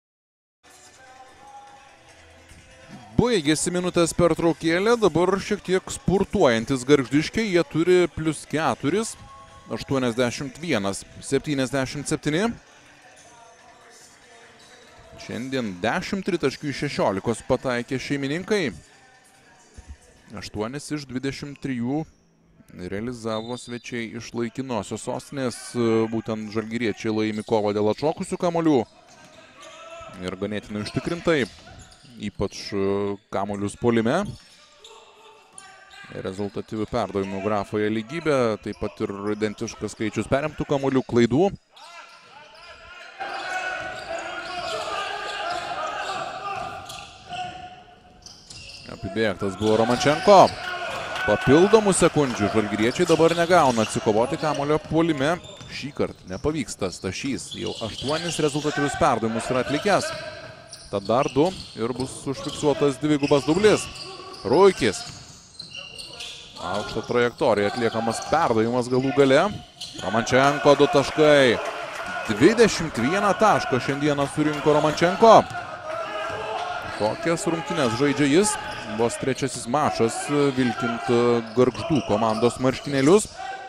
Baigėsi minutės pertraukėlė, dabar šiek tiek spurtuojantis Gargždiškiai, jie turi +4, 81, 77. Šiandien 10 tritaškių iš 16 pataikė šeimininkai. 8 iš 23 realizavo svečiai iš laikinosios sostinės, būtent žalgiriečiai laimi kovą dėl atšokusių kamuolių. Ir ganėtinai užtikrintai, ypač kamuolius puolime. Rezultatyvių perdavimų grafoje lygybė, taip pat ir identiškas skaičius perimtų kamuolių klaidų. Apibėgtas buvo Romančenko. Papildomų sekundžių žalgiriečiai dabar negauna atsikovoti kamuolio puolime. Šį kartą nepavyksta. Stašys jau 8 rezultatyvius perdavimus yra atlikęs. Tad dar 2 ir bus užfiksuotas dvigubas dublis. Ruikis. Aukšta trajektorija atliekamas perdavimas galų gale. Romančenko 2 taškai. 21 tašką šiandieną surinko Romančenko. Kokias rungtynes žaidžia jis. Vos trečiasis mačas vilkint Gargždų komandos marškinėlius.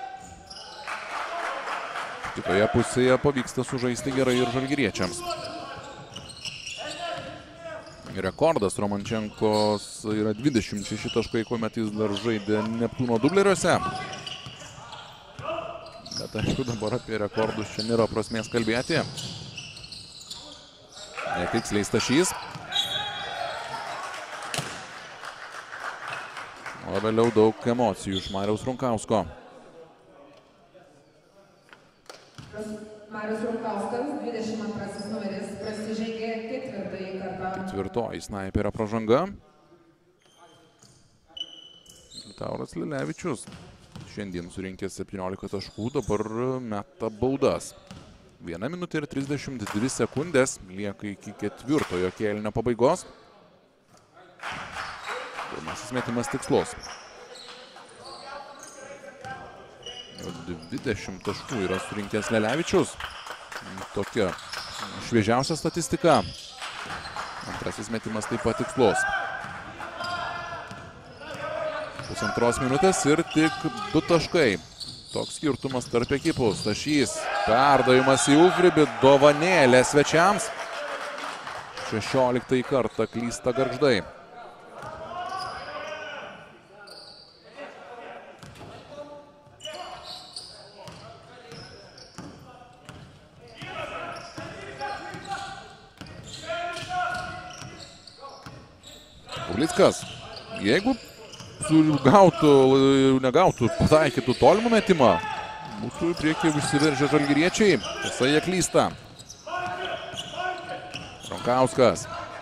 Kitoje pusėje pavyksta sužaisti gerai ir žalgiriečiams. Rekordas Romančenkos yra 26 taškai, kuomet jis dar žaidė Neptūno dubleriuose. Bet aišku, dabar apie rekordus čia nėra prasmės kalbėti. Netiksliai Stašys. O vėliau daug emocijų iš Mariaus Runkausko. Marius Runkauskas, 22 numeris, prasižengė 4. kartą. 4. snaiperio pražanga. Tauras Lilevičius šiandien surinkęs 17 taškų, dabar meta baudas. 1 minutė ir 32 sekundės lieka iki 4. kėlinio pabaigos. Pirmasis metimas tikslus. 20 taškų yra surinkęs Lilevičius. Tokia šviežiausia statistika. Antrasis metimas taip pat tikslus. 1,5 minutės ir tik 2 taškai. Toks skirtumas tarp ekipų. Stašys, perdavimas į Uvribį, dovanėlė svečiams. 16 kartą klysta Gargždai. Pavlickas, jeigu negautų, pataikytų tolimą metimą, būtų į priekį išsiveržę žalgiriečiai. Tiesa, jie klysta. Runkauskas.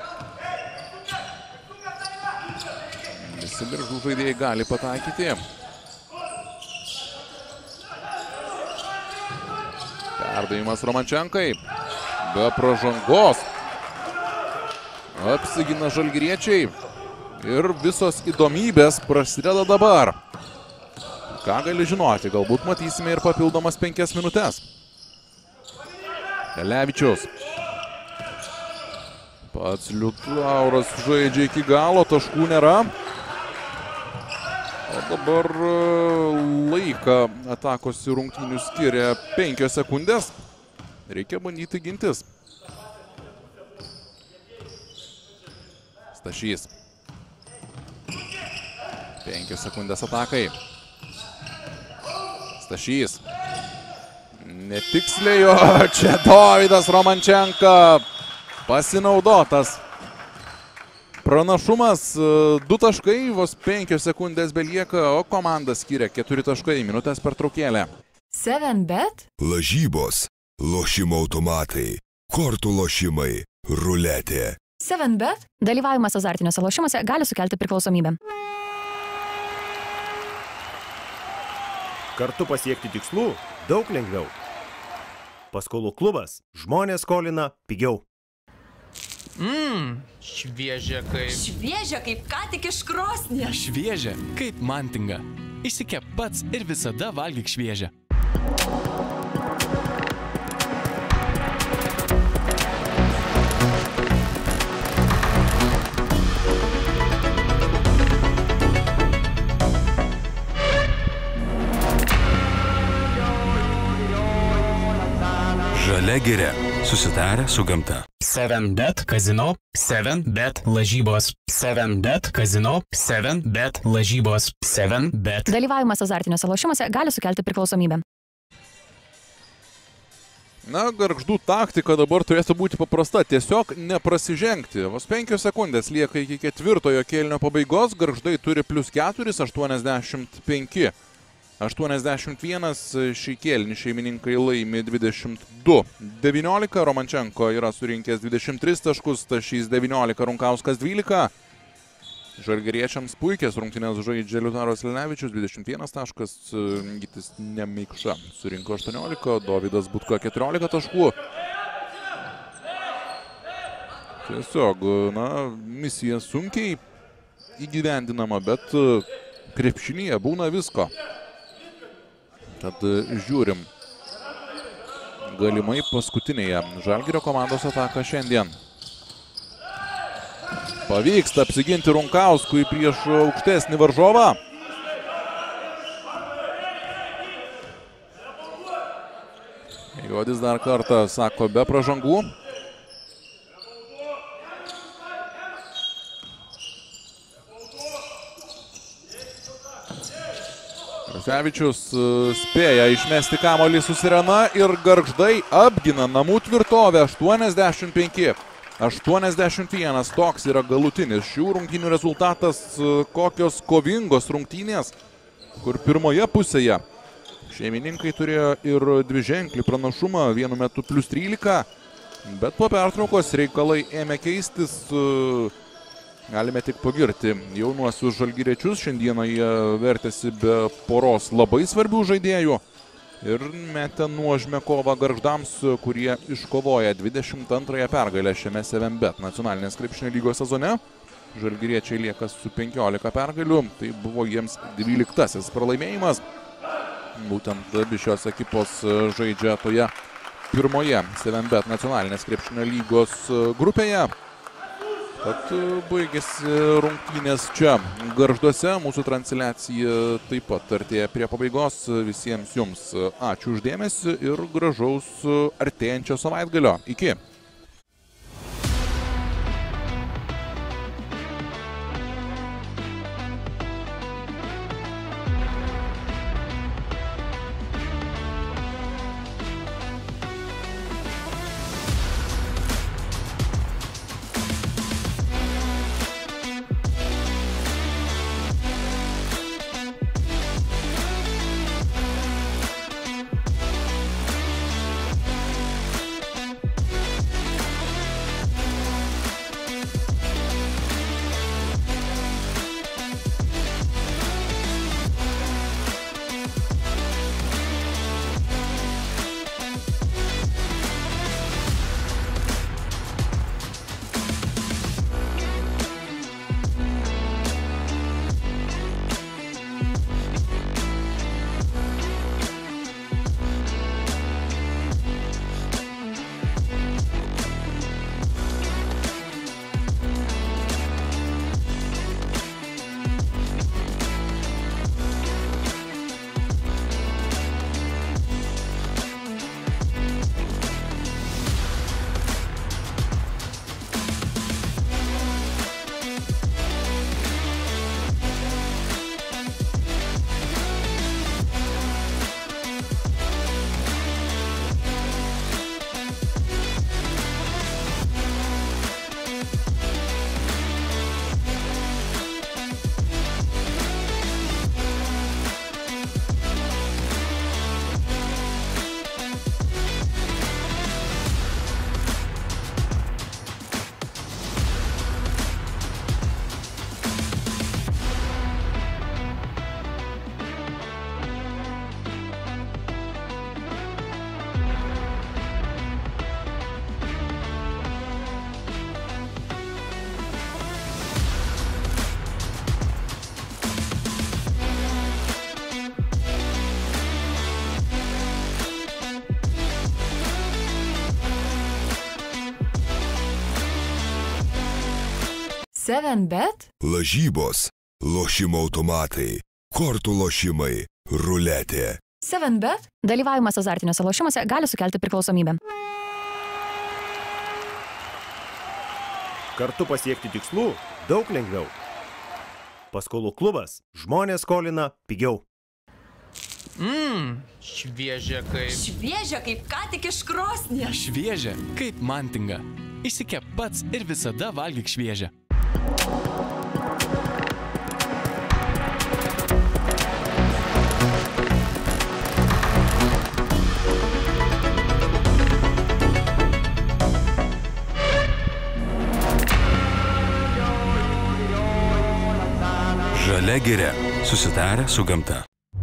Visi Gargždų žaidėjai gali pataikyti. Perdavimas Romančenkai. Be pražangos. Apsigina žalgiriečiai. Ir visos įdomybės prasideda dabar. Ką gali žinoti, galbūt matysime ir papildomas 5 minutės. Lilevičius. Pats Liutauras žaidžia iki galo, taškų nėra. O dabar laiką atakos ir rungtynių skiria 5 sekundės. Reikia bandyti gintis. Stašys. 5 sekundės atakai. Stašys. Netiksliai, o čia Dovydas Romančenka. Pasinaudotas pranašumas. 2 taškai, vos 5 sekundės belieka, o komanda skiria 4 taškai, minutės pertraukėlė. 7bet. Lažybos, lošimo automatai, kortų lošimai, ruletė. 7bet. Dalyvavimas azartiniuose lošimuose gali sukelti priklausomybę. Kartu pasiekti tikslų daug lengviau. Paskolų klubas. Žmonės skolina pigiau. Šviežia kaip... Šviežia kaip ką tik iš krosnies. Šviežia kaip mantinga. Išsikep pats ir visada valgyk šviežią. Žalia giria. Susitarę su gamta. 7bet kazino, 7bet lažybos, 7bet kazino, 7bet lažybos, 7bet. Dalyvavimas azartiniuose lošimuose gali sukelti priklausomybę. Na, Gargždų taktika dabar turėtų būti paprasta. Tiesiog neprasižengti. Vos 5 sekundės lieka iki 4 kėlinio pabaigos. Gargždai turi +4, 85. 81 šį kėlinį šeimininkai laimi 22. 19 Romančenko yra surinkęs 23 taškus, Stašys 19, Runkauskas 12. Žalgiriečiams puikias rungtynės žaidžia Liutaras Lenevičius 21 taškas, Gytis Nemeikša surinko 18, Dovydas Butka 14 taškų. Tiesiog, na, misija sunkiai įgyvendinama, bet krepšinyje būna visko. Tad žiūrim galimai paskutinėje Žalgirio komandos ataką šiandien. Pavyksta apsiginti Runkauskui prieš aukštesnį varžovą. Juodis dar kartą sako be pražangų. Rasevičius spėja išmesti kamuolį su Sirena ir Gargždai apgina namų tvirtovę 85-81. Toks yra galutinis šių rungtynių rezultatas. Kokios kovingos rungtynės, kur pirmoje pusėje šeimininkai turėjo ir dviženklį pranašumą, vienu metu +13, bet po pertraukos reikalai ėmė keistis. Galime tik pagirti jaunuosius žalgiriečius. Šiandieną jie vertėsi be poros labai svarbių žaidėjų ir metė nuožmę kovą Gargždams, kurie iškovoja 22 pergalę šiame 7bet nacionalinės krepšinio lygos sezone. Žalgiriečiai lieka su 15 pergalių, tai buvo jiems 12-asis pralaimėjimas. Būtent abi šios ekipos žaidžia toje pirmoje 7bet nacionalinės krepšinio lygos grupėje. Tad baigėsi rungtynės čia Gargžduose. Mūsų transliacija taip pat artėja prie pabaigos. Visiems jums ačiū už dėmesį ir gražaus artėjančio savaitgalio. Iki. 7bet? Lažybos, lošimo automatai, kortų lošimai, ruletė. 7bet? Dalyvavimas azartiniuose lošimuose gali sukelti priklausomybę. Kartu pasiekti tikslų daug lengviau. Paskolų klubas. Žmonės skolina pigiau. Šviežia kaip... Šviežia kaip ką tik iš krosnies. Šviežia kaip mantinga. Išsikep pats ir visada valgyk šviežią. Žalia giria. Susitarę su gamta.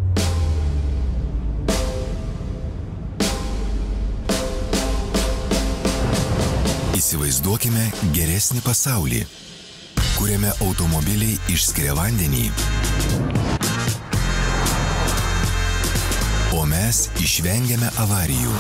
Įsivaizduokime geresnį pasaulį, kuriame automobiliai išskiria vandenį, o mes išvengiame avarijų.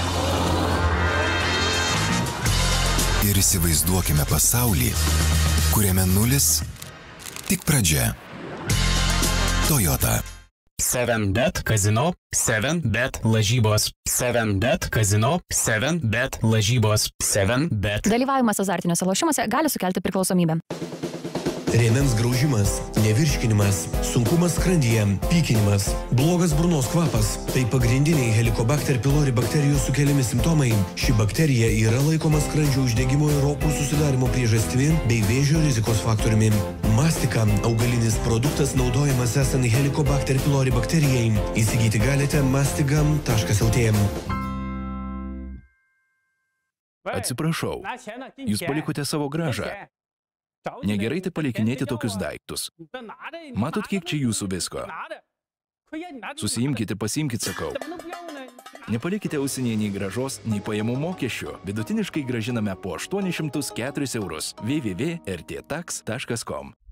Ir įsivaizduokime pasaulį, kuriame nulis tik pradžia. Toyota. 7bet kazino, 7bet lažybos, 7bet kazino, 7bet lažybos, 7bet. Dalyvavimas azartiniuose lošimuose gali sukelti priklausomybę. Rėmens graužimas, nevirškinimas, sunkumas skrandyje, pykinimas, blogas burnos kvapas – tai pagrindiniai Helicobacter pylori bakterijos sukeliami simptomai. Ši bakterija yra laikoma skrandžio uždegimo ir opų susidarimo priežastimi bei vėžio rizikos faktoriumi. Mastika – augalinis produktas naudojamas esant Helicobacter pylori bakterijai. Įsigyti galite mastigam.lt. Atsiprašau, jūs palikote savo gražą. Negerai tai palikinėti tokius daiktus. Matot, kiek čia jūsų visko. Susiimkite, pasiimkite, sakau. Nepalikite ausinėje nei gražos, nei pajamų mokesčių. Vidutiniškai grąžiname po 804 eurus. www.rttax.com